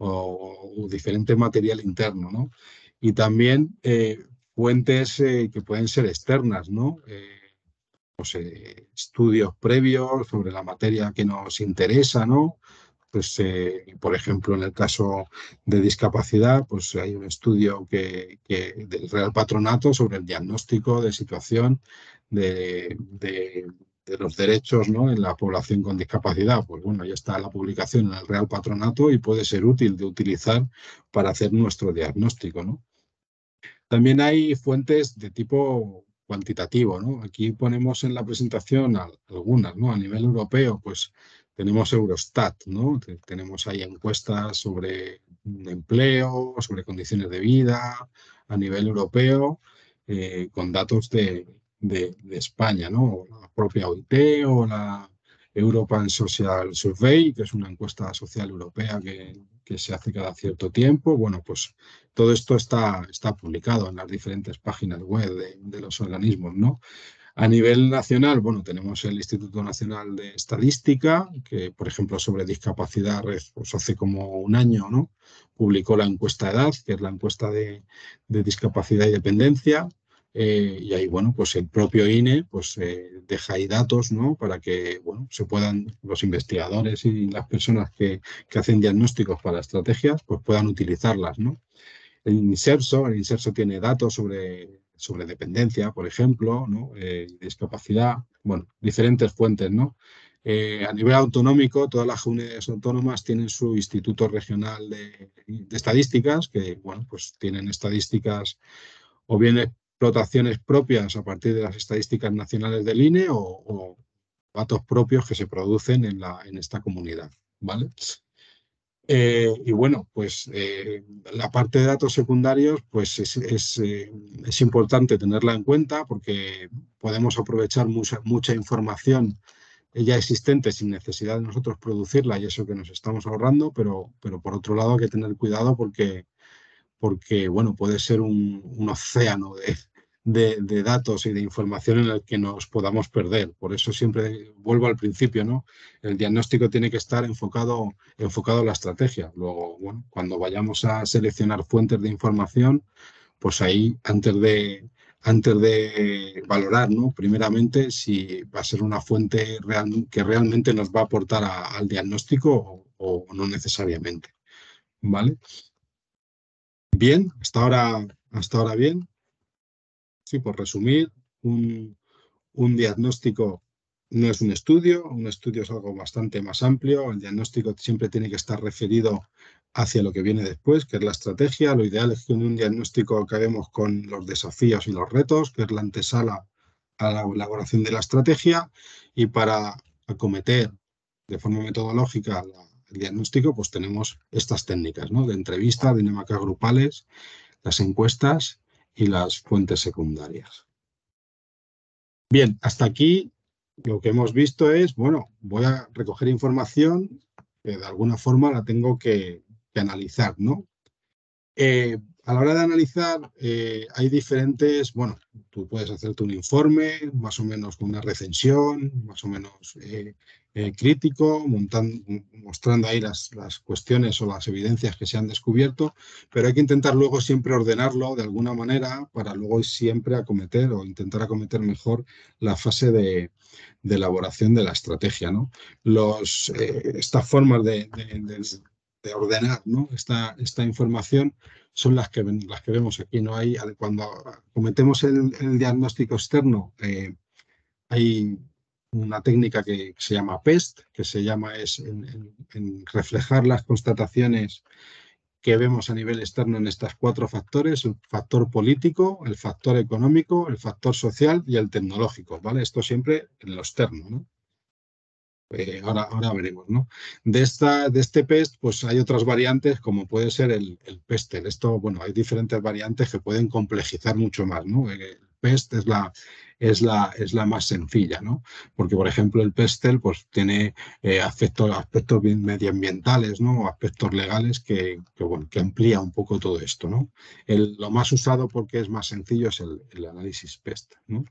o, o diferente material interno, ¿no? Y también eh, fuentes eh, que pueden ser externas, ¿no? Eh, pues, eh, estudios previos sobre la materia que nos interesa, ¿no? Pues, eh, por ejemplo, en el caso de discapacidad, pues hay un estudio que, que del Real Patronato sobre el diagnóstico de situación de, de, de los derechos, ¿no? En la población con discapacidad. Pues bueno, ya está la publicación en el Real Patronato y puede ser útil de utilizar para hacer nuestro diagnóstico, ¿no? También hay fuentes de tipo cuantitativo, ¿no? Aquí ponemos en la presentación algunas, ¿no? A nivel europeo, pues tenemos Eurostat, ¿no? Tenemos ahí encuestas sobre empleo, sobre condiciones de vida a nivel europeo, eh, con datos de, de, de España, ¿no? La propia O I T o la European Social Survey, que es una encuesta social europea que, que se hace cada cierto tiempo. Bueno, pues todo esto está, está publicado en las diferentes páginas web de, de los organismos, ¿no? A nivel nacional, bueno, tenemos el Instituto Nacional de Estadística, que, por ejemplo, sobre discapacidad, pues hace como un año, ¿no? Publicó la encuesta de edad, que es la encuesta de, de discapacidad y dependencia. Eh, y ahí, bueno, pues el propio I N E pues, eh, deja ahí datos, ¿no? Para que, bueno, se puedan, los investigadores y las personas que, que hacen diagnósticos para estrategias, pues puedan utilizarlas, ¿no? El INSERSO, el INSERSO tiene datos sobre, sobre dependencia, por ejemplo, ¿no? Eh, discapacidad, bueno, diferentes fuentes, ¿no? Eh, a nivel autonómico, todas las comunidades autónomas tienen su Instituto Regional de, de Estadísticas, que, bueno, pues tienen estadísticas o bien explotaciones propias a partir de las estadísticas nacionales del I N E o, o datos propios que se producen en, la, en esta comunidad, ¿vale? Eh, y bueno, pues eh, la parte de datos secundarios pues es, es, eh, es importante tenerla en cuenta porque podemos aprovechar mucha, mucha información ya existente sin necesidad de nosotros producirla y eso que nos estamos ahorrando, pero, pero por otro lado hay que tener cuidado porque, porque bueno, puede ser un, un océano de, de, de datos y de información en el que nos podamos perder. Por eso siempre vuelvo al principio, ¿no? El diagnóstico tiene que estar enfocado, enfocado en la estrategia. Luego, bueno, cuando vayamos a seleccionar fuentes de información, pues ahí antes de, antes de valorar, ¿no? Primeramente, si va a ser una fuente real, que realmente nos va a aportar a, al diagnóstico o, o no necesariamente, ¿vale? Bien, hasta ahora, hasta ahora bien. Sí, por resumir, un, un diagnóstico no es un estudio, un estudio es algo bastante más amplio, el diagnóstico siempre tiene que estar referido hacia lo que viene después, que es la estrategia. Lo ideal es que en un diagnóstico acabemos con los desafíos y los retos, que es la antesala a la elaboración de la estrategia, y para acometer de forma metodológica la, el diagnóstico, pues tenemos estas técnicas, ¿no? De entrevista, dinámicas grupales, las encuestas y las fuentes secundarias. Bien, hasta aquí lo que hemos visto es, bueno, voy a recoger información que de alguna forma la tengo que, que analizar, ¿no? Eh, a la hora de analizar eh, hay diferentes, bueno, tú puedes hacerte un informe más o menos con una recensión, más o menos eh, eh, crítico, montando, mostrando ahí las, las cuestiones o las evidencias que se han descubierto, pero hay que intentar luego siempre ordenarlo de alguna manera para luego siempre acometer o intentar acometer mejor la fase de, de elaboración de la estrategia, ¿no? Los, eh, estas formas de, de, de de ordenar, ¿no? esta, esta información son las que, las que vemos aquí. ¿No? Hay, cuando cometemos el, el diagnóstico externo, eh, hay una técnica que se llama PEST, que se llama es en, en, en reflejar las constataciones que vemos a nivel externo en estos cuatro factores: el factor político, el factor económico, el factor social y el tecnológico, ¿vale? Esto siempre en lo externo, ¿no? Eh, ahora, ahora veremos, ¿no? De, esta, de este PEST, pues hay otras variantes como puede ser el, el PESTEL. Esto, bueno, hay diferentes variantes que pueden complejizar mucho más, ¿no? El PEST es la, es la, es la más sencilla, ¿no? Porque, por ejemplo, el PESTEL pues tiene eh, aspectos, aspectos medioambientales, ¿no? O aspectos legales que, que, bueno, que amplía un poco todo esto, ¿no? El, lo más usado porque es más sencillo es el, el análisis PEST, ¿no?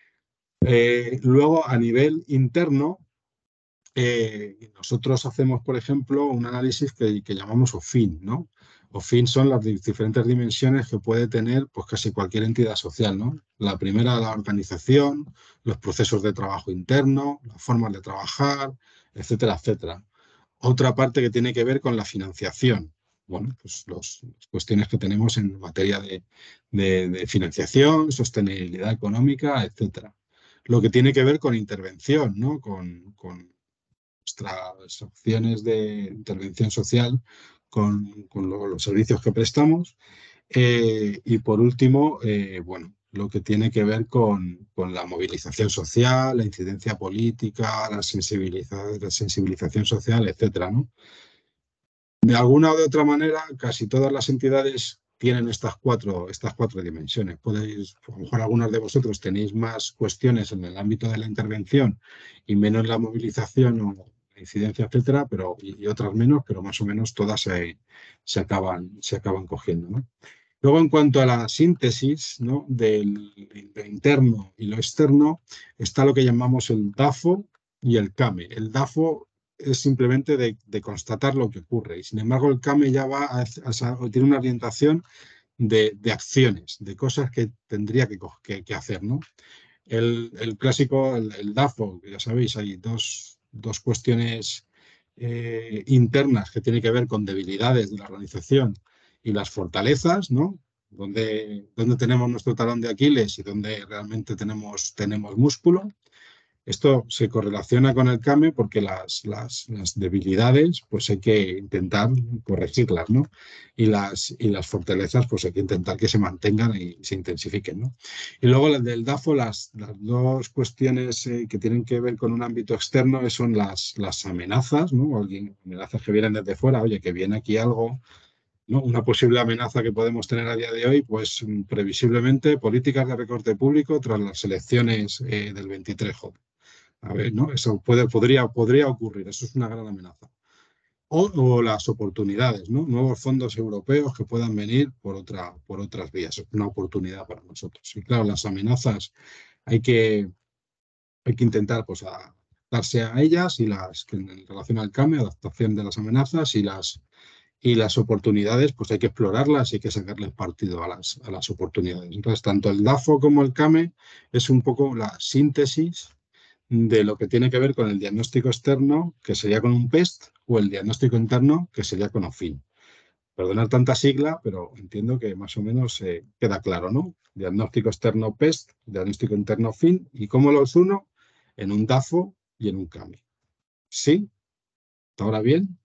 Eh, luego, a nivel interno, Eh, nosotros hacemos, por ejemplo, un análisis que, que llamamos O F I N, ¿no? O F I N son las diferentes dimensiones que puede tener pues, casi cualquier entidad social, ¿no? La primera, la organización, los procesos de trabajo interno, las formas de trabajar, etcétera, etcétera. Otra parte que tiene que ver con la financiación. Bueno, pues los, las cuestiones que tenemos en materia de, de, de financiación, sostenibilidad económica, etcétera. Lo que tiene que ver con intervención, ¿no? Con, con nuestras opciones de intervención social con, con lo, los servicios que prestamos. Eh, y por último, eh, bueno, lo que tiene que ver con, con la movilización social, la incidencia política, la, sensibiliza, la sensibilización social, etcétera, ¿no? De alguna o de otra manera, casi todas las entidades tienen estas cuatro, estas cuatro dimensiones. Podéis, a lo mejor algunos de vosotros tenéis más cuestiones en el ámbito de la intervención y menos en la movilización o la incidencia, etcétera, pero, y, y otras menos, pero más o menos todas se, se, acaban, se acaban cogiendo, ¿no? Luego, en cuanto a la síntesis, ¿no? Del, lo interno y lo externo, está lo que llamamos el DAFO y el CAME. El DAFO es simplemente de, de constatar lo que ocurre y, sin embargo, el CAME ya va a, a, a tiene una orientación de, de acciones, de cosas que tendría que, que, que hacer, ¿no? El, el clásico, el, el DAFO, ya sabéis, hay dos, dos cuestiones eh, internas que tienen que ver con debilidades de la organización y las fortalezas, ¿no? Donde, donde tenemos nuestro talón de Aquiles y donde realmente tenemos, tenemos músculo. Esto se correlaciona con el CAME porque las, las, las debilidades pues hay que intentar corregirlas, ¿no? Y las, y las fortalezas pues hay que intentar que se mantengan y se intensifiquen, ¿no? Y luego el del DAFO, las, las dos cuestiones eh, que tienen que ver con un ámbito externo son las, las amenazas, ¿no? Alguien, amenazas que vienen desde fuera, oye, que viene aquí algo, ¿no? Una posible amenaza que podemos tener a día de hoy, pues previsiblemente políticas de recorte público tras las elecciones eh, del veintitrés J. A ver, ¿no? Eso puede, podría, podría ocurrir, eso es una gran amenaza. O, o las oportunidades, ¿no? Nuevos fondos europeos que puedan venir por, otra, por otras vías. Es una oportunidad para nosotros. Y claro, las amenazas hay que, hay que intentar pues, adaptarse a ellas y las que en relación al cambio, adaptación de las amenazas y las, y las oportunidades, pues hay que explorarlas y hay que sacarles partido a las, a las oportunidades. Entonces, tanto el DAFO como el CAME es un poco la síntesis de lo que tiene que ver con el diagnóstico externo, que sería con un PEST, o el diagnóstico interno, que sería con OFIN. Perdonar tanta sigla, pero entiendo que más o menos eh, queda claro, ¿no? Diagnóstico externo PEST, diagnóstico interno OFIN, ¿y cómo los uno? En un DAFO y en un CAME. ¿Sí? ¿Está ahora bien?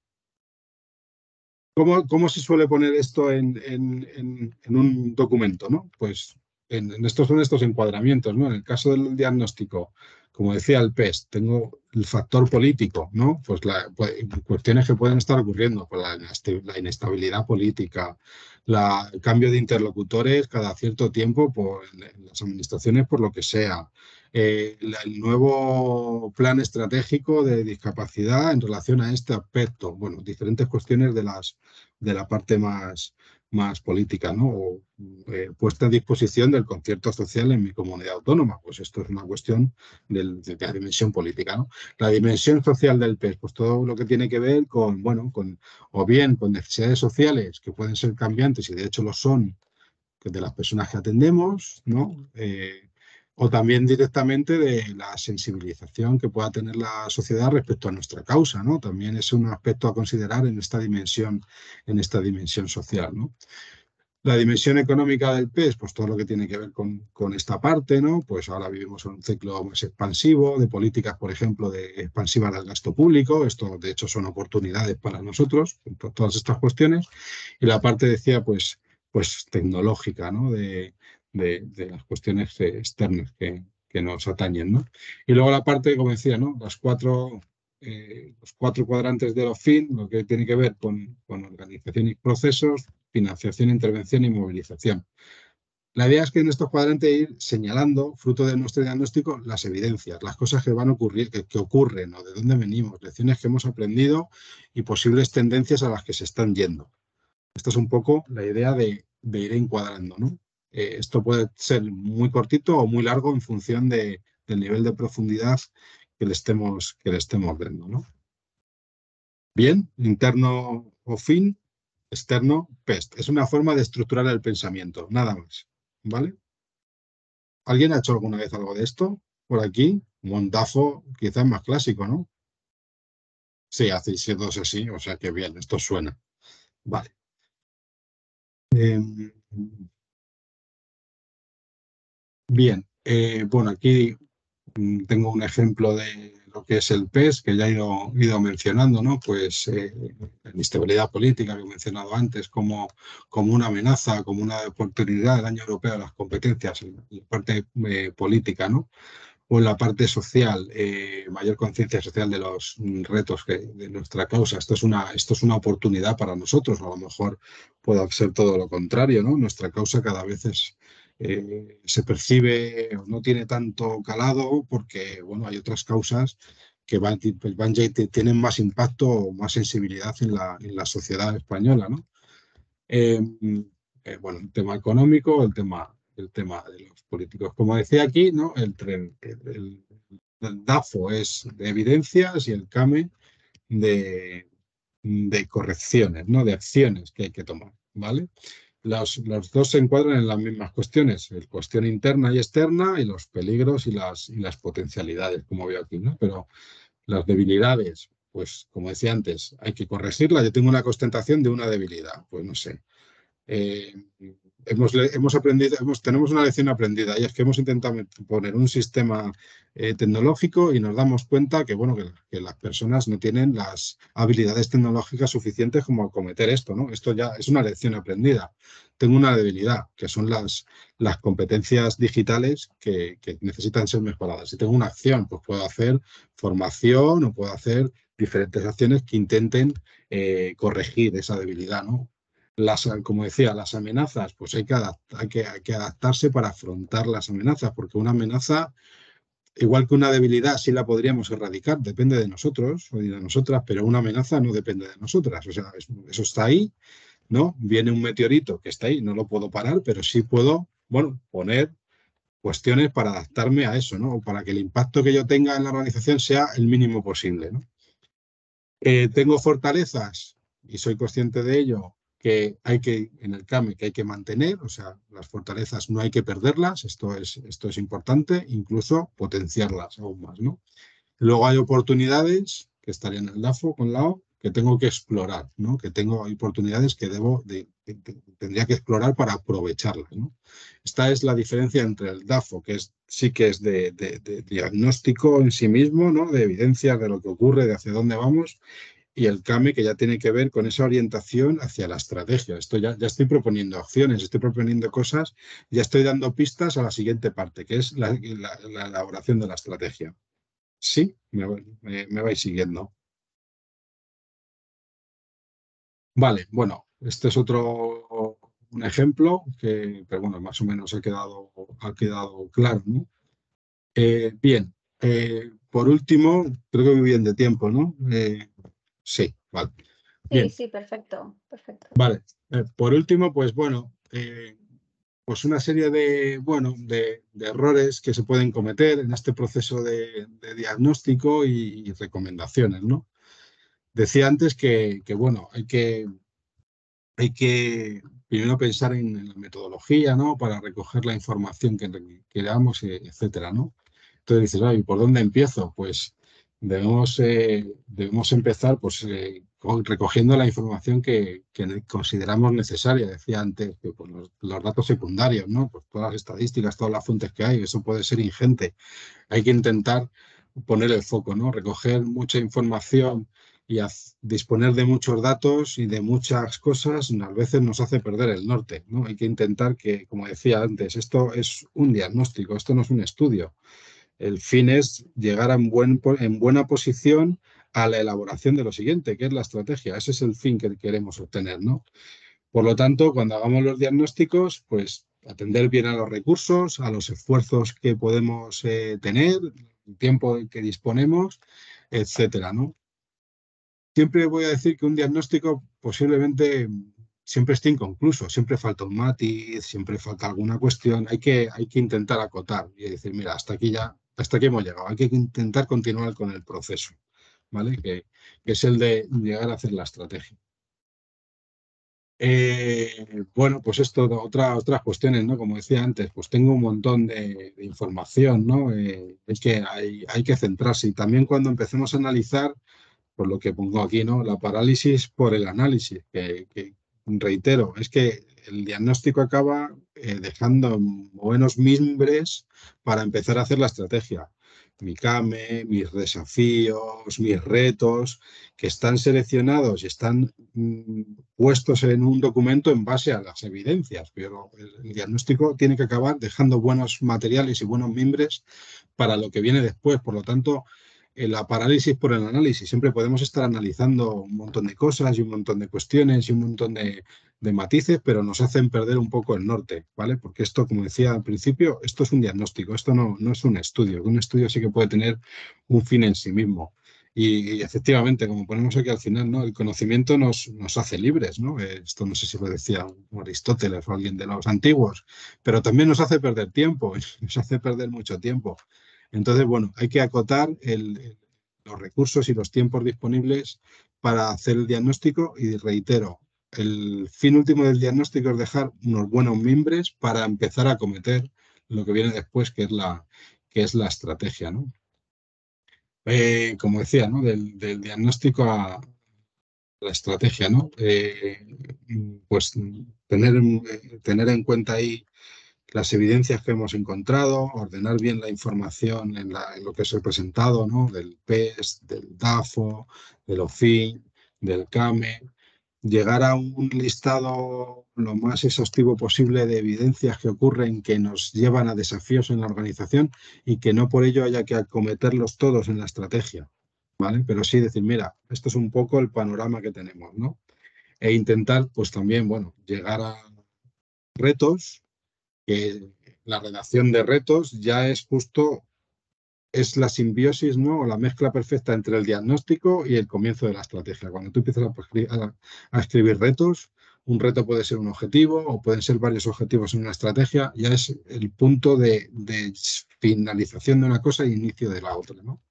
¿Cómo, cómo se suele poner esto en, en, en, en un documento, ¿no? Pues en, en estos son estos encuadramientos, ¿no? En el caso del diagnóstico, como decía el PES, tengo el factor político, ¿no? Pues, la, pues cuestiones que pueden estar ocurriendo, pues la, la inestabilidad política, la, el cambio de interlocutores cada cierto tiempo por en las administraciones, por lo que sea, eh, la, el nuevo plan estratégico de discapacidad en relación a este aspecto, bueno, diferentes cuestiones de, las, de la parte más, más política, ¿no? O, eh, puesta a disposición del concierto social en mi comunidad autónoma. Pues esto es una cuestión del, de la dimensión política, ¿no? La dimensión social del PES, pues todo lo que tiene que ver con, bueno, con, o bien con necesidades sociales que pueden ser cambiantes y de hecho lo son, de las personas que atendemos, ¿no? Eh, o también directamente de la sensibilización que pueda tener la sociedad respecto a nuestra causa, ¿no? También es un aspecto a considerar en esta dimensión, en esta dimensión social, ¿no? La dimensión económica del PES, pues todo lo que tiene que ver con, con esta parte, ¿no? Pues ahora vivimos en un ciclo más expansivo de políticas, por ejemplo, de expansivas del gasto público. Esto, de hecho, son oportunidades para nosotros, todas estas cuestiones. Y la parte, decía, pues, pues tecnológica, ¿no? De, de, de las cuestiones externas que, que nos atañen, ¿no? Y luego la parte, como decía, ¿no? Las cuatro... Eh, los cuatro cuadrantes de los F I N, lo que tiene que ver con, con organización y procesos, financiación, intervención y movilización. La idea es que en estos cuadrantes ir señalando, fruto de nuestro diagnóstico, las evidencias, las cosas que van a ocurrir, que, que ocurren, o de dónde venimos, lecciones que hemos aprendido y posibles tendencias a las que se están yendo. Esta es un poco la idea de, de ir encuadrando, ¿no? Eh, esto puede ser muy cortito o muy largo en función de, del nivel de profundidad que le estemos, que le estemos dando, ¿no? Bien, interno o fin, externo, PEST. Es una forma de estructurar el pensamiento, nada más, ¿vale? ¿Alguien ha hecho alguna vez algo de esto? Por aquí, un DAFO quizás más clásico, ¿no? Sí, hacéis siendo así, o sea que bien, esto suena. Vale. Eh, bien, eh, bueno, aquí tengo un ejemplo de lo que es el PES, que ya he ido, ido mencionando, ¿no? Pues eh, la inestabilidad política que he mencionado antes como, como una amenaza, como una oportunidad del año europeo de las competencias en la parte eh, política, ¿no? O en la parte social, eh, mayor conciencia social de los retos que, de nuestra causa. Esto es, una, esto es una oportunidad para nosotros, o a lo mejor puede ser todo lo contrario, ¿no? Nuestra causa cada vez es, eh, se percibe, no tiene tanto calado porque, bueno, hay otras causas que van, van ya tienen más impacto o más sensibilidad en la, en la sociedad española, ¿no? Eh, eh, bueno, el tema económico, el tema, el tema de los políticos. Como decía aquí, ¿no? El, el, el, el DAFO es de evidencias y el CAME de, de correcciones, ¿no? De acciones que hay que tomar, ¿vale? Los, los dos se encuadran en las mismas cuestiones, la cuestión interna y externa y los peligros y las, y las potencialidades, como veo aquí, ¿no? Pero las debilidades, pues como decía antes, hay que corregirlas. Yo tengo una constatación de una debilidad, pues no sé. Eh, hemos, hemos aprendido, hemos, tenemos una lección aprendida y es que hemos intentado poner un sistema eh, tecnológico y nos damos cuenta que, bueno, que, que las personas no tienen las habilidades tecnológicas suficientes como acometer esto, ¿no? Esto ya es una lección aprendida. Tengo una debilidad, que son las, las competencias digitales que, que necesitan ser mejoradas. Si tengo una acción, pues puedo hacer formación o puedo hacer diferentes acciones que intenten eh, corregir esa debilidad, ¿no? Las, como decía, las amenazas, pues hay que, adapt- hay, que, hay que adaptarse para afrontar las amenazas, porque una amenaza, igual que una debilidad, sí la podríamos erradicar, depende de nosotros o de nosotras, pero una amenaza no depende de nosotras. O sea, es- eso está ahí, ¿no? Viene un meteorito que está ahí, no lo puedo parar, pero sí puedo, bueno, poner cuestiones para adaptarme a eso, ¿no? O para que el impacto que yo tenga en la organización sea el mínimo posible, ¿no? Eh, tengo fortalezas y soy consciente de ello, que hay que, en el CAME, que hay que mantener, o sea, las fortalezas no hay que perderlas, esto es, esto es importante, incluso potenciarlas aún más, ¿no? Luego hay oportunidades que estarían en el DAFO con la O, que tengo que explorar, ¿no? Que tengo oportunidades que debo, de, que, que tendría que explorar para aprovecharlas, ¿no? Esta es la diferencia entre el DAFO, que es, sí que es de, de, de diagnóstico en sí mismo, ¿no? De evidencia de lo que ocurre, de hacia dónde vamos, y el CAME, que ya tiene que ver con esa orientación hacia la estrategia. Esto ya, ya estoy proponiendo acciones, estoy proponiendo cosas, ya estoy dando pistas a la siguiente parte, que es la, la, la elaboración de la estrategia. Sí, me, me, me vais siguiendo. Vale, bueno, este es otro un ejemplo que, pero bueno, más o menos ha quedado, ha quedado claro, ¿no? Eh, bien, eh, por último, creo que voy bien de tiempo, ¿no? Eh, sí, vale. Sí, Bien, sí, perfecto, perfecto. vale. Eh, por último, pues bueno, eh, pues una serie de, bueno, de, de errores que se pueden cometer en este proceso de, de diagnóstico y, y recomendaciones, ¿no? Decía antes que, que, bueno, hay que, hay que primero pensar en, en la metodología, ¿no? Para recoger la información que queramos, eh, etcétera, ¿no? Entonces dices, ay, ¿por dónde empiezo? Pues debemos, eh, debemos empezar pues, eh, con- recogiendo la información que, que consideramos necesaria. Decía antes que pues, los, los datos secundarios, ¿no? Pues todas las estadísticas, todas las fuentes que hay, eso puede ser ingente. Hay que intentar poner el foco, ¿no? Recoger mucha información y haz- disponer de muchos datos y de muchas cosas a veces nos hace perder el norte, ¿no? Hay que intentar que, como decía antes, esto es un diagnóstico, esto no es un estudio. El fin es llegar a en, buen, en buena posición a la elaboración de lo siguiente, que es la estrategia. Ese es el fin que queremos obtener, ¿no? Por lo tanto, cuando hagamos los diagnósticos, pues atender bien a los recursos, a los esfuerzos que podemos eh, tener, el tiempo que disponemos, etcétera, ¿no? Siempre voy a decir que un diagnóstico posiblemente siempre esté inconcluso, siempre falta un matiz, siempre falta alguna cuestión, hay que, hay que intentar acotar y decir, mira, hasta aquí ya, hasta aquí hemos llegado, hay que intentar continuar con el proceso, ¿vale? Que, que es el de llegar a hacer la estrategia. Eh, bueno, pues esto, otra, otras cuestiones, ¿no? Como decía antes, pues tengo un montón de, de información, ¿no? Eh, es que hay, hay que centrarse y también cuando empecemos a analizar, por lo que pongo aquí, ¿no? La parálisis por el análisis, que, que reitero, es que el diagnóstico acaba eh, dejando buenos mimbres para empezar a hacer la estrategia. Mi CAME, mis desafíos, mis retos, que están seleccionados y están mm, puestos en un documento en base a las evidencias. Pero el, el diagnóstico tiene que acabar dejando buenos materiales y buenos mimbres para lo que viene después. Por lo tanto, eh, la parálisis por el análisis. Siempre podemos estar analizando un montón de cosas y un montón de cuestiones y un montón de, de matices, pero nos hacen perder un poco el norte, ¿vale? Porque esto, como decía al principio, esto es un diagnóstico, esto no, no es un estudio. Un estudio sí que puede tener un fin en sí mismo. Y, y efectivamente, como ponemos aquí al final, ¿no? El conocimiento nos, nos hace libres, ¿no? Eh, Esto no sé si lo decía Aristóteles o alguien de los antiguos, pero también nos hace perder tiempo, nos hace perder mucho tiempo. Entonces, bueno, hay que acotar el- el- los recursos y los tiempos disponibles para hacer el diagnóstico y reitero, el fin último del diagnóstico es dejar unos buenos mimbres para empezar a acometer lo que viene después, que es la, que es la estrategia, ¿no? Eh, como decía, ¿no? Del, del diagnóstico a la estrategia, ¿no? Eh, pues tener, en- tener en cuenta ahí las evidencias que hemos encontrado, ordenar bien la información en, la- en lo que os he presentado, ¿no? Del P E S, del DAFO, del O F I N, del CAME, llegar a un listado lo más exhaustivo posible de evidencias que ocurren que nos llevan a desafíos en la organización y que no por ello haya que acometerlos todos en la estrategia, ¿vale? Pero sí decir, mira, esto es un poco el panorama que tenemos, ¿no? E intentar, pues también, bueno, llegar a retos, que la redacción de retos ya es justo, es la simbiosis, ¿no? O la mezcla perfecta entre el diagnóstico y el comienzo de la estrategia. Cuando tú empiezas a, prescri- a- a escribir retos, un reto puede ser un objetivo o pueden ser varios objetivos en una estrategia, ya es el punto de, de finalización de una cosa e inicio de la otra, ¿no?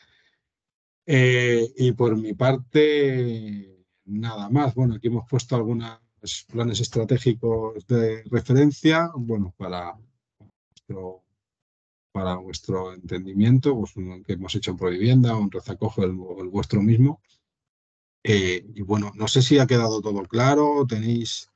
Eh, y por mi parte, nada más. Bueno, aquí hemos puesto algunos planes estratégicos de referencia, bueno, para nuestro, para vuestro entendimiento, pues uno que hemos hecho en Provivienda o en Rezacojo, el, el vuestro mismo. Eh, y bueno, no sé si ha quedado todo claro, tenéis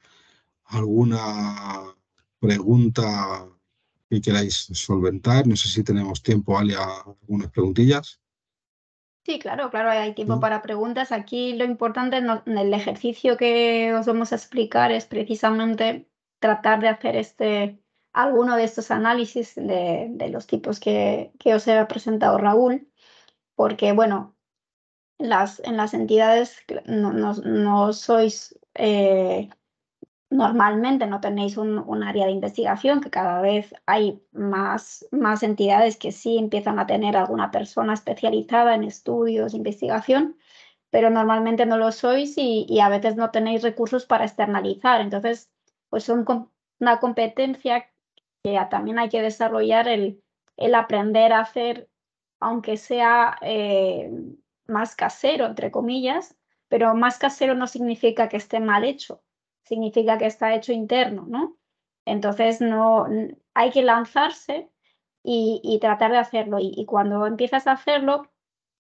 alguna pregunta que queráis solventar, no sé si tenemos tiempo, Alia, algunas preguntillas. Sí, claro, claro, hay tiempo Sí. para preguntas. Aquí lo importante no- en el ejercicio que os vamos a explicar es precisamente tratar de hacer este, alguno de estos análisis de, de los tipos que, que os he presentado Raúl, porque bueno, las, en las entidades cl- no, no- no sois eh, normalmente no tenéis un, un área de investigación, que cada vez hay más, más entidades que sí empiezan a tener alguna persona especializada en estudios, investigación, pero normalmente no lo sois y, y a veces no tenéis recursos para externalizar. Entonces, pues son com- una competencia que ya también hay que desarrollar el, el aprender a hacer, aunque sea eh, más casero, entre comillas, pero más casero no significa que esté mal hecho, significa que está hecho interno, ¿no? Entonces, no, n- hay que lanzarse y, y tratar de hacerlo. Y, y cuando empiezas a hacerlo,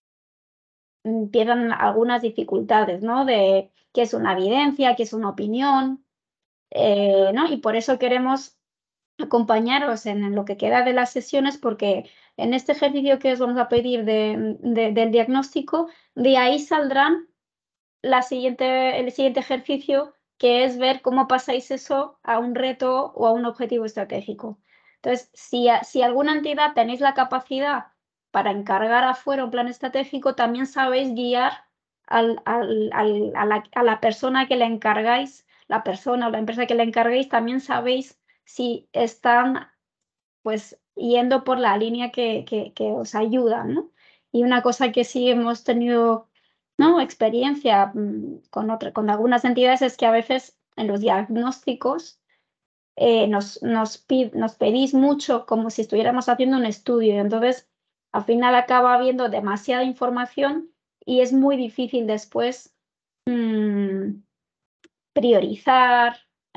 empiezan algunas dificultades, ¿no? De qué es una evidencia, qué es una opinión, eh, ¿no? Y por eso queremos acompañaros en lo que queda de las sesiones, porque en este ejercicio que os vamos a pedir de, de- del diagnóstico, de ahí saldrán la siguiente, el siguiente ejercicio, que es ver cómo pasáis eso a un reto o a un objetivo estratégico. Entonces, si, a- si alguna entidad tenéis la capacidad para encargar afuera un plan estratégico, también sabéis guiar al- al- al- a, la, a la persona que le encargáis, la persona o la empresa que le encarguéis, también sabéis si están pues yendo por la línea que, que, que os ayuda, ¿no? Y una cosa que sí hemos tenido, ¿no? experiencia mm, con, otra, con algunas entidades es que a veces en los diagnósticos eh, nos, nos, pid- nos pedís mucho como si estuviéramos haciendo un estudio, y entonces al final acaba habiendo demasiada información y es muy difícil después mm, priorizar,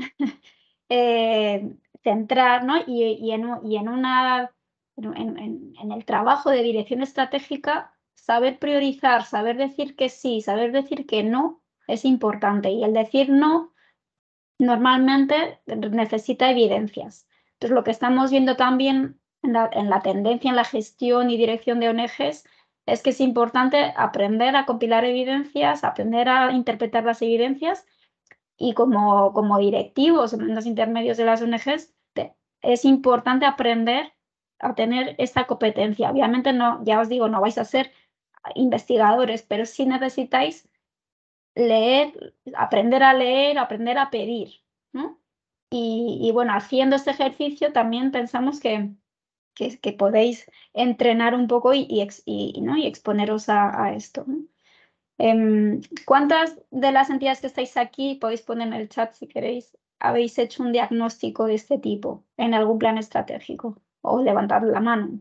eh, centrar, ¿no? Y, y en, u- y en una, en, en- en el trabajo de dirección estratégica, saber priorizar, saber decir que sí, saber decir que no es importante. Y el decir no normalmente necesita evidencias. Entonces, lo que estamos viendo también en la, en la tendencia en la gestión y dirección de O N Ges es que es importante aprender a compilar evidencias, aprender a interpretar las evidencias y como, como directivos en los intermedios de las O N Ges, te- es importante aprender a tener esta competencia. Obviamente no, ya os digo, no vais a ser investigadores, pero sí necesitáis leer, aprender a leer, aprender a pedir, ¿no? Y, y bueno, haciendo este ejercicio también pensamos que, que, que podéis entrenar un poco y, y, ex- y- ¿no? y exponeros a, a esto, ¿no? Em, ¿cuántas de las entidades que estáis aquí, podéis poner en el chat si queréis, habéis hecho un diagnóstico de este tipo en algún plan estratégico? O levantad la mano.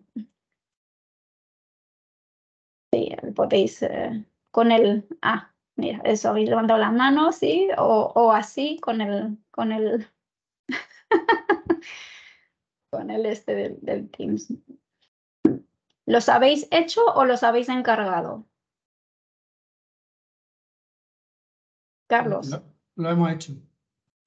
Sí, podéis eh, con el... Ah, mira, eso, habéis levantado la mano, sí, o, o así con el... Con el con el este del, del Teams. ¿Los habéis hecho o los habéis encargado? Carlos. Lo, lo hemos hecho.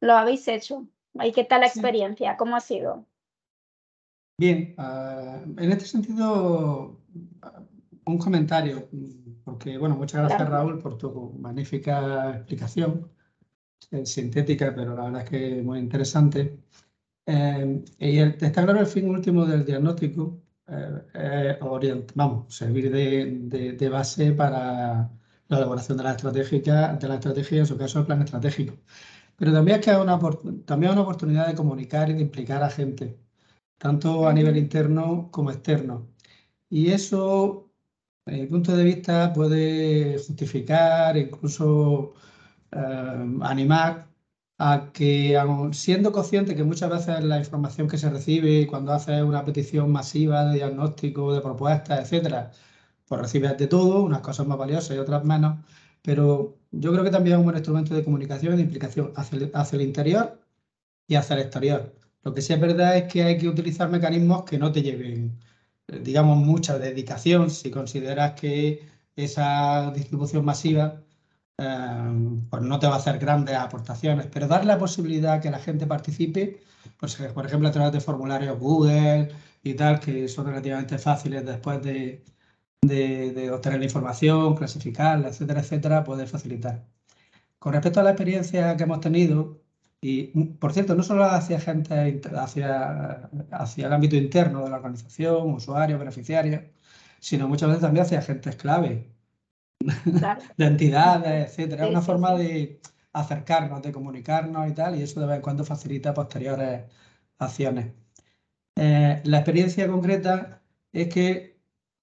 lo habéis hecho. ¿Y qué tal la Sí. experiencia? ¿Cómo ha sido? Bien, ah, en este sentido, ah, un comentario, mm, porque, bueno, muchas gracias, Claro. Raúl, por tu magnífica explicación, eh, sintética, pero la verdad es que muy interesante. Eh, y el, está claro el fin último del diagnóstico, eh, eh, orient- vamos, servir de, de- de base para la elaboración de la estratégica, de la estrategia, en su caso el plan estratégico. Pero también es que hay una, opor- también hay una oportunidad de comunicar y de implicar a gente, tanto a nivel Ujú. interno como externo. Y eso, desde mi punto de vista, puede justificar, incluso eh, animar a que, aun siendo consciente que muchas veces la información que se recibe cuando haces una petición masiva de diagnóstico, de propuestas, etcétera, pues recibes de todo, unas cosas más valiosas y otras menos, pero yo creo que también es un buen instrumento de comunicación y de implicación hacia el, hacia el interior y hacia el exterior. Lo que sí es verdad es que hay que utilizar mecanismos que no te lleven, eh, digamos, mucha dedicación si consideras que esa distribución masiva eh, pues no te va a hacer grandes aportaciones, pero dar la posibilidad a que la gente participe, pues, eh, por ejemplo, a través de formularios Google y tal, que son relativamente fáciles después de, de- de obtener la información, clasificarla, etcétera, etcétera, poder facilitar. Con respecto a la experiencia que hemos tenido, y mm, por cierto, no solo hacia gente, inter- hacia, hacia el ámbito interno de la organización, usuarios, beneficiarios, sino muchas veces también hacia agentes clave, Claro. de entidades, etcétera. Es Sí, una sí, forma sí. de acercarnos, de comunicarnos y tal, y eso de vez en cuando facilita posteriores acciones. Eh, la experiencia concreta es que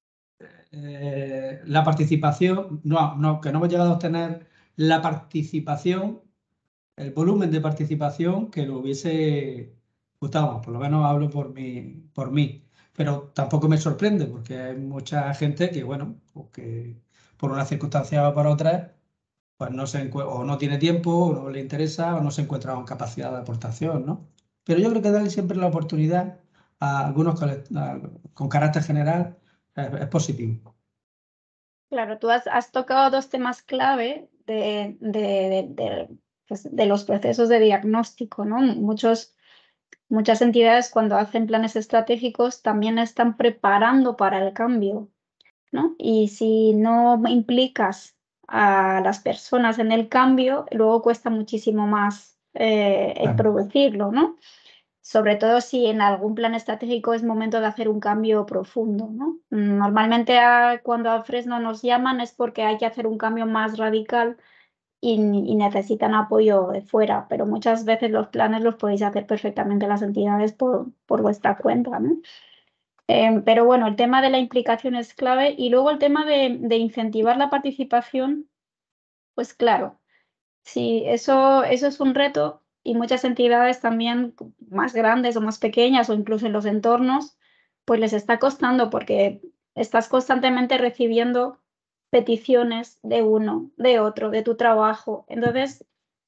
eh, la participación, no, no, que no hemos llegado a obtener la participación, el volumen de participación que lo hubiese gustado, por lo menos hablo por mí, por mí. Pero tampoco me sorprende porque hay mucha gente que, bueno, pues que por una circunstancia o por otra, pues no se encue- o no tiene tiempo, o no le interesa, o no se encuentra con capacidad de aportación, ¿no? Pero yo creo que darle siempre la oportunidad a algunos cole- a- con carácter general es, es positivo. Claro, tú has, has tocado dos temas clave de, de, de- de, pues, de los procesos de diagnóstico, ¿no? Muchos, muchas entidades cuando hacen planes estratégicos también están preparando para el cambio, ¿no? Y si no implicas a las personas en el cambio, luego cuesta muchísimo más eh, el Claro. producirlo, ¿no? Sobre todo si en algún plan estratégico es momento de hacer un cambio profundo, ¿no? Normalmente a- cuando a Fresno nos llaman es porque hay que hacer un cambio más radical y, y necesitan apoyo de fuera, pero muchas veces los planes los podéis hacer perfectamente las entidades por, por vuestra cuenta, ¿no? Eh, pero bueno, el tema de la implicación es clave y luego el tema de, de incentivar la participación, pues claro. Sí, eso, eso es un reto y muchas entidades también más grandes o más pequeñas o incluso en los entornos, pues les está costando porque estás constantemente recibiendo peticiones de uno, de otro, de tu trabajo. Entonces,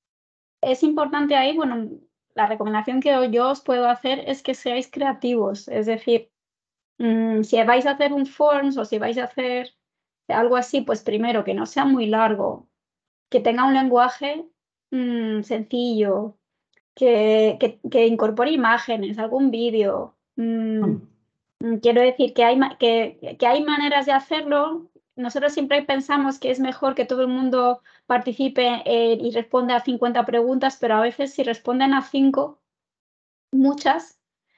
es importante ahí, bueno, la recomendación que yo os puedo hacer es que seáis creativos, es decir, mm, si vais a hacer un forms o si vais a hacer algo así, pues primero que no sea muy largo, que tenga un lenguaje mm, sencillo, que, que, que incorpore imágenes, algún vídeo. Mm, mm, quiero decir que hay, ma- que, que hay maneras de hacerlo. Nosotros siempre pensamos que es mejor que todo el mundo participe eh, y responda a cincuenta preguntas, pero a veces si responden a cinco, muchas,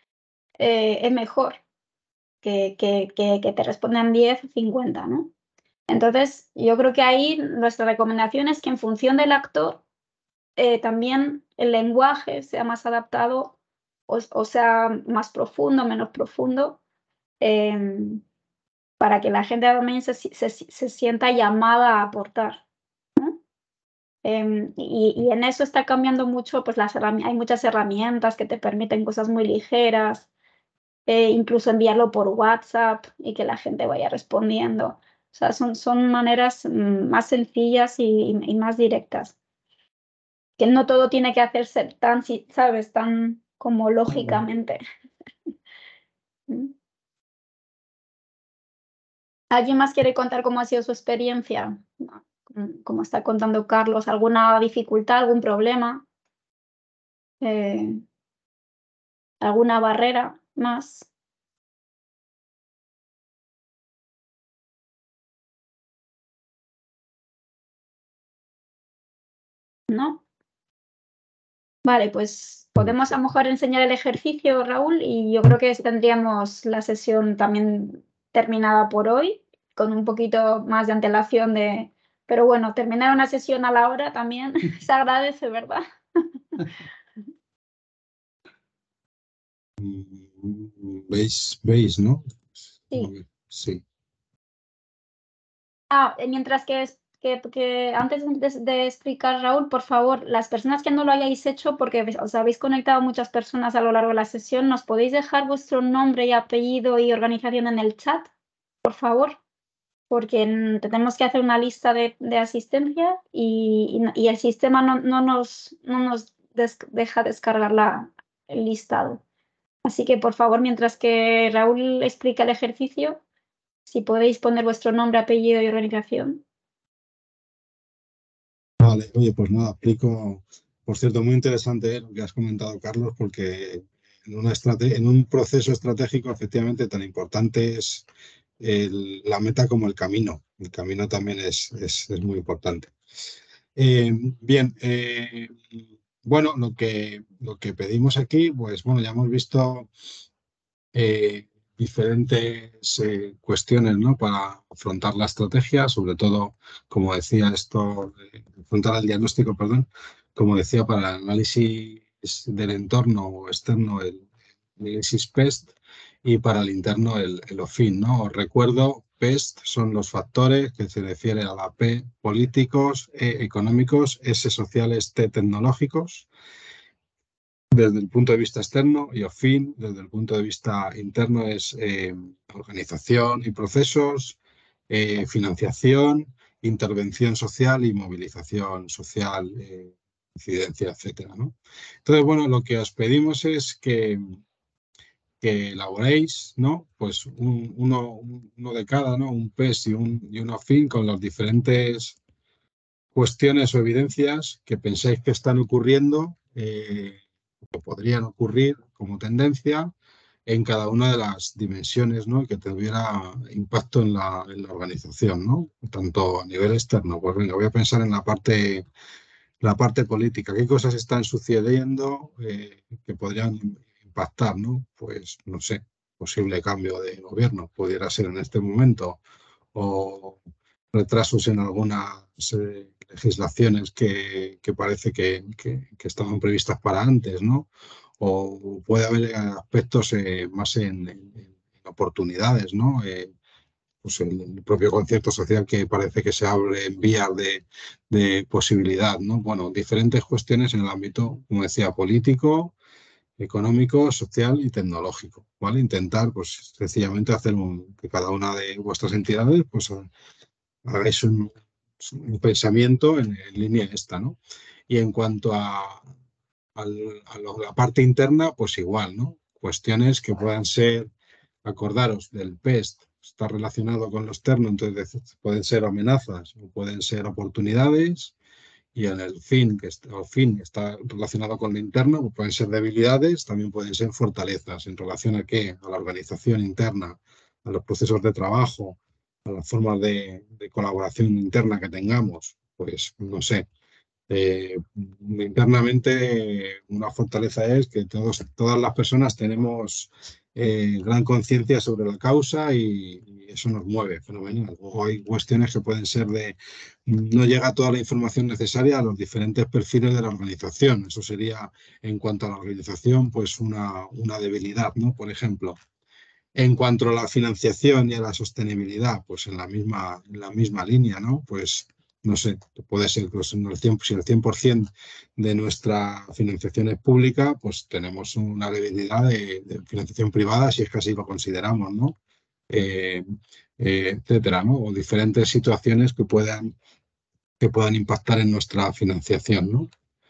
eh, es mejor que, que, que, que te respondan diez o cincuenta, ¿no? Entonces, yo creo que ahí nuestra recomendación es que en función del actor, eh, también el lenguaje sea más adaptado o, o sea más profundo, menos profundo, em, para que la gente también se, se, se sienta llamada a aportar. Em, y, y en eso está cambiando mucho, pues las herrami- hay muchas herramientas que te permiten cosas muy ligeras, eh, incluso enviarlo por WhatsApp y que la gente vaya respondiendo. O sea, son, son maneras mm, más sencillas y, y- y más directas. Que no todo tiene que hacerse tan, si- ¿sabes? Tan como lógicamente. ¿Mm? ¿Alguien más quiere contar cómo ha sido su experiencia? No, como como está contando Carlos, ¿alguna dificultad, algún problema? eh, alguna barrera más. ¿No? Vale, pues podemos a lo mejor enseñar el ejercicio, Raúl, y yo creo que tendríamos la sesión también terminada por hoy, con un poquito más de antelación de... Pero bueno, terminar una sesión a la hora también se agradece, ¿verdad? ¿Veis? ¿Veis, no? Sí. Sí. Ah, mientras que, es- que, que antes de, de explicar, Raúl, por favor, las personas que no lo hayáis hecho, porque os habéis conectado muchas personas a lo largo de la sesión, ¿nos podéis dejar vuestro nombre y apellido y organización en el chat, por favor? Porque mm, tenemos que hacer una lista de, de asistencia y, y- y el sistema no, no nos, no nos des- deja descargar la, el listado. Así que, por favor, mientras que Raúl explica el ejercicio, si podéis poner vuestro nombre, apellido y organización. Vale, oye, pues nada, explico. Por cierto, muy interesante lo que has comentado, Carlos, porque en, una estrate- en un proceso estratégico, efectivamente, tan importante es el- la meta como el camino. El camino también es, es- es muy importante. Eh, bien, eh, bueno, lo que, lo que pedimos aquí, pues bueno, ya hemos visto eh, diferentes eh, cuestiones, ¿no? Para afrontar la estrategia, sobre todo, como decía esto, eh, afrontar el diagnóstico, perdón, como decía, para el análisis del entorno externo, el análisis PEST, y para el interno, el, el O F I N, ¿no? Os recuerdo, PEST son los factores que se refiere a la P, políticos, E, económicos, S, sociales, T, tecnológicos, desde el punto de vista externo, y O F I N, desde el punto de vista interno, es eh, organización y procesos, eh, financiación, intervención social y movilización social, eh, incidencia, etcétera, ¿no? Entonces, bueno, lo que os pedimos es que, que elaboréis, ¿no? Pues un- uno, uno de cada, ¿no? Un PES y un, y un O F I N con las diferentes cuestiones o evidencias que pensáis que están ocurriendo, eh, o podrían ocurrir como tendencia en cada una de las dimensiones, ¿no? Que tuviera impacto en la, en la organización, ¿no? Tanto a nivel externo. Pues venga, voy a pensar en la parte, la parte política. ¿Qué cosas están sucediendo eh, que podrían impactar, ¿no? Pues no sé, posible cambio de gobierno pudiera ser en este momento, o retrasos en algunas eh, legislaciones que, que parece que, que- que estaban previstas para antes, ¿no? O puede haber aspectos eh, más en, en- en oportunidades, ¿no? Eh, pues el, el propio concierto social que parece que se abre en vías de, de posibilidad, ¿no? Bueno, diferentes cuestiones en el ámbito, como decía, político, económico, social y tecnológico, ¿vale? Intentar, pues, sencillamente hacer un, que cada una de vuestras entidades, pues, hagáis un, un pensamiento en, en línea esta, ¿no? Y en cuanto a, al- a lo- la parte interna, pues igual, ¿no? Cuestiones que puedan ser, acordaros del PEST, está relacionado con lo externo, entonces pueden ser amenazas o pueden ser oportunidades, y en el fin, que está, o fin está relacionado con lo interno, pues pueden ser debilidades, también pueden ser fortalezas. ¿En relación a qué? A la organización interna, a los procesos de trabajo, a las formas de, de colaboración interna que tengamos. Pues no sé. Eh, internamente, una fortaleza es que todos, todas las personas tenemos eh, gran conciencia sobre la causa, y, y eso nos mueve, fenomenal. O hay cuestiones que pueden ser de no llega toda la información necesaria a los diferentes perfiles de la organización. Eso sería, en cuanto a la organización, pues una, una debilidad, ¿no? Por ejemplo. En cuanto a la financiación y a la sostenibilidad, pues en la misma, en la misma línea, ¿no? Pues no sé, puede ser que en el cien, si el cien por ciento de nuestra financiación es pública, pues tenemos una debilidad de, de financiación privada, si es que así lo consideramos, ¿no? Eh, eh, etcétera, ¿no? O diferentes situaciones que puedan, que puedan impactar en nuestra financiación, ¿no?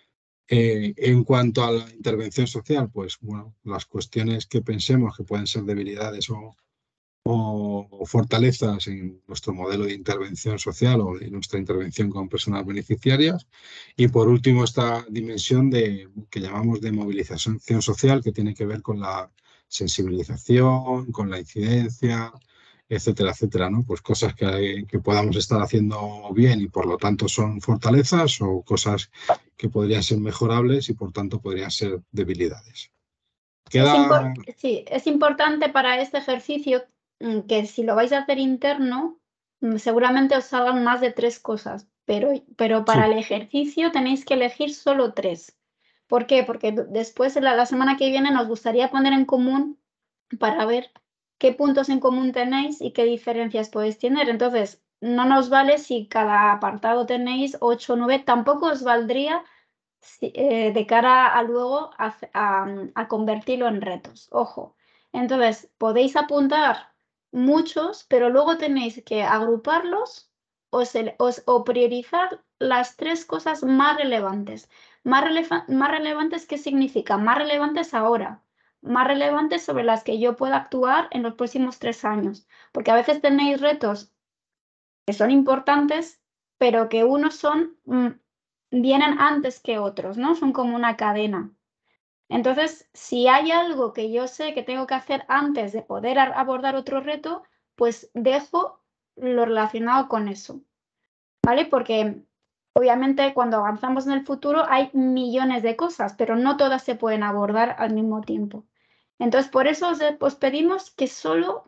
Eh, en cuanto a la intervención social, pues bueno, las cuestiones que pensemos que pueden ser debilidades o, o fortalezas en nuestro modelo de intervención social o de nuestra intervención con personas beneficiarias. Y por último, esta dimensión de, que llamamos de movilización social, que tiene que ver con la sensibilización, con la incidencia, etcétera, etcétera, ¿no? Pues cosas que, que podamos estar haciendo bien y por lo tanto son fortalezas, o cosas que podrían ser mejorables y por tanto podrían ser debilidades. Es, Queda... impor sí, es importante para este ejercicio mm, que si lo vais a hacer interno, mm, seguramente os salgan más de tres cosas, pero, pero para Sí. el ejercicio tenéis que elegir solo tres. ¿Por qué? Porque después, la, la semana que viene, nos gustaría poner en común para ver qué puntos en común tenéis y qué diferencias podéis tener. Entonces, no nos vale si cada apartado tenéis ocho o nueve, tampoco os valdría si, eh, de cara a luego a, a, a convertirlo en retos. Ojo, entonces podéis apuntar muchos, pero luego tenéis que agruparlos o, se, o, o priorizar las tres cosas más relevantes. Más, releva, más relevantes, ¿qué significa? Más relevantes ahora, más relevantes sobre las que yo pueda actuar en los próximos tres años. Porque a veces tenéis retos que son importantes, pero que unos son, mmm, vienen antes que otros, ¿no? Son como una cadena. Entonces, si hay algo que yo sé que tengo que hacer antes de poder abordar otro reto, pues dejo lo relacionado con eso, ¿vale? Porque obviamente cuando avanzamos en el futuro hay millones de cosas, pero no todas se pueden abordar al mismo tiempo. Entonces, por eso os, os pedimos que solo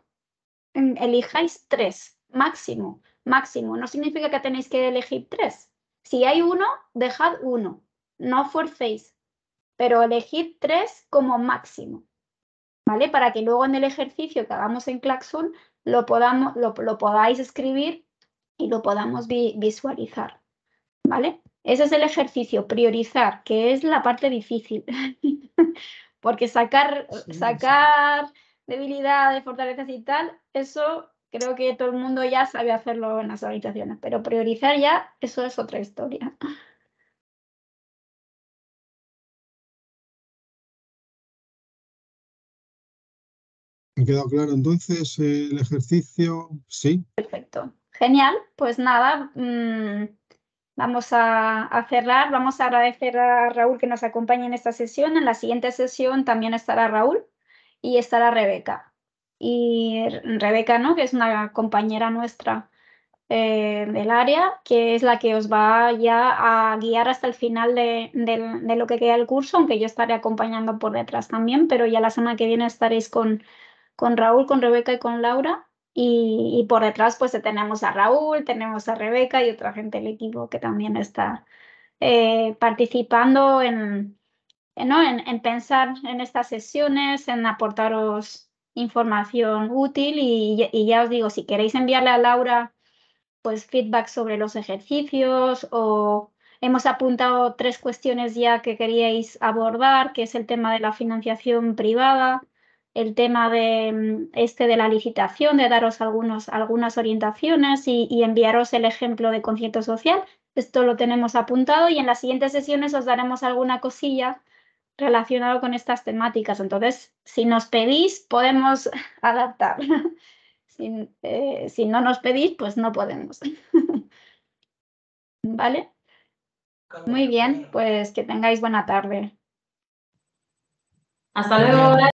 elijáis tres, máximo, máximo. No significa que tenéis que elegir tres. Si hay uno, dejad uno, no forcéis, pero elegid tres como máximo, ¿vale? Para que luego en el ejercicio que hagamos en Claxon lo, podamos, lo, lo podáis escribir y lo podamos vi, visualizar, ¿vale? Ese es el ejercicio, priorizar, que es la parte difícil, porque sacar, Sí, sacar debilidades, fortalezas y tal, eso creo que todo el mundo ya sabe hacerlo en las habitaciones, pero priorizar ya, eso es otra historia. ¿Ha quedado claro entonces eh, el ejercicio? Sí. Perfecto. Genial. Pues nada, mmm, vamos a, a cerrar. Vamos a agradecer a Raúl que nos acompañe en esta sesión. En la siguiente sesión también estará Raúl y estará Rebeca. Y Rebeca, ¿no? Que es una compañera nuestra eh, del área, que es la que os va ya a guiar hasta el final de, de, de lo que queda del curso, aunque yo estaré acompañando por detrás también, pero ya la semana que viene estaréis con, con Raúl, con Rebeca y con Laura. Y, y por detrás pues tenemos a Raúl, tenemos a Rebeca y otra gente del equipo que también está eh, participando en, en, ¿no? en, en pensar en estas sesiones, en aportaros información útil y, y ya os digo, si queréis enviarle a Laura pues feedback sobre los ejercicios o hemos apuntado tres cuestiones ya que queríais abordar, que es el tema de la financiación privada, el tema de este de la licitación, de daros algunos, algunas orientaciones y, y enviaros el ejemplo de concierto social. Esto lo tenemos apuntado y en las siguientes sesiones os daremos alguna cosilla relacionado con estas temáticas. Entonces, si nos pedís, podemos adaptar. Si, eh, si no nos pedís, pues no podemos. ¿Vale? Muy bien, pues que tengáis buena tarde. Hasta luego.